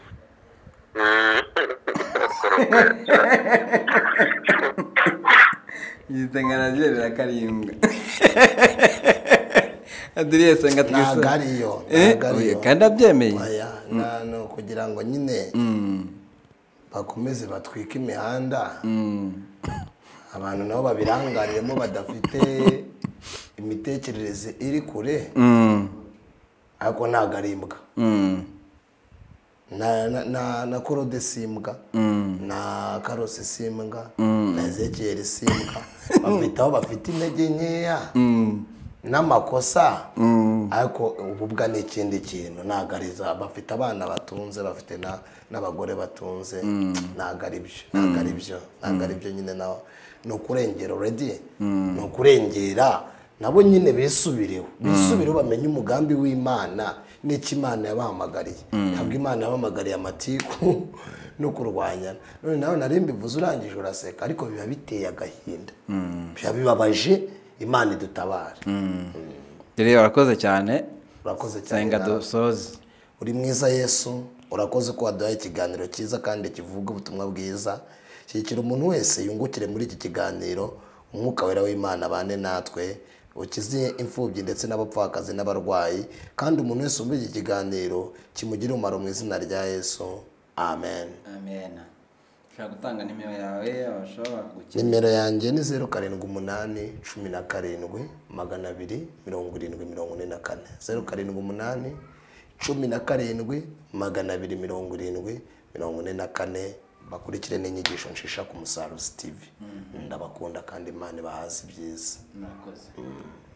yitengana byerera ko ari imbwa adiriye senga twese ntabwo ariyo kandi abyemeye no kugira ngo nyine bakomeze batwike imihanda abantu nabo babirangariyemo badafite imitekerereze iri kure ariko ntabwo ari imbwa na korode simbwa na karose simbwa na ezekiyeli simbwa bafite aho bafite intege nkeya n'amakosa ariko ububwa ni ikindi kintu ntabwo ari za bafite abana batunze bafite n'abagore batunze ntabwo ari byo ntabwo ari byo ntabwo ari byo nyine nawe ni ukurengera already ni ukurengera nabo nyine bisubireho bisubireho bamenye umugambi w'Imana n'iki Imana yabahamagariye ntabwo Imana yabahamagariye amatiku no kurwanyana none nawe narimbi vuze urangije uraseka ariko biba biteye agahinda biba bibabaje Imana idutabara rero urakoze cyane urakoze cyane senga dusoze uri mwiza Yesu urakoze ko waduhaye ikiganiro cyiza kandi kivuga ubutumwa bwiza cyikira umuntu wese yungukire muri iki kiganiro umwuka wera w'Imana bane natwe ukize imfubyi ndetse n'abapfakazi n'abarwayi kandi umuntu wese umva iki kiganiro kimugira umumaro mu izina rya Yesu amen amen ushaka gutanga nimero yawe abashobora gukira nimero yanjye ni zeru karindwi umunani cumi na karindwi magana abiri mirongo irindwi mirongo ine na kane zeru karindwi umunani cumi na karindwi magana abiri mirongo irindwi mirongo ine na kane bakurikire n'inyigisho nshisha ku Musaruzi T V ndabakunda kandi Imana ibahaze ibyiza murakoze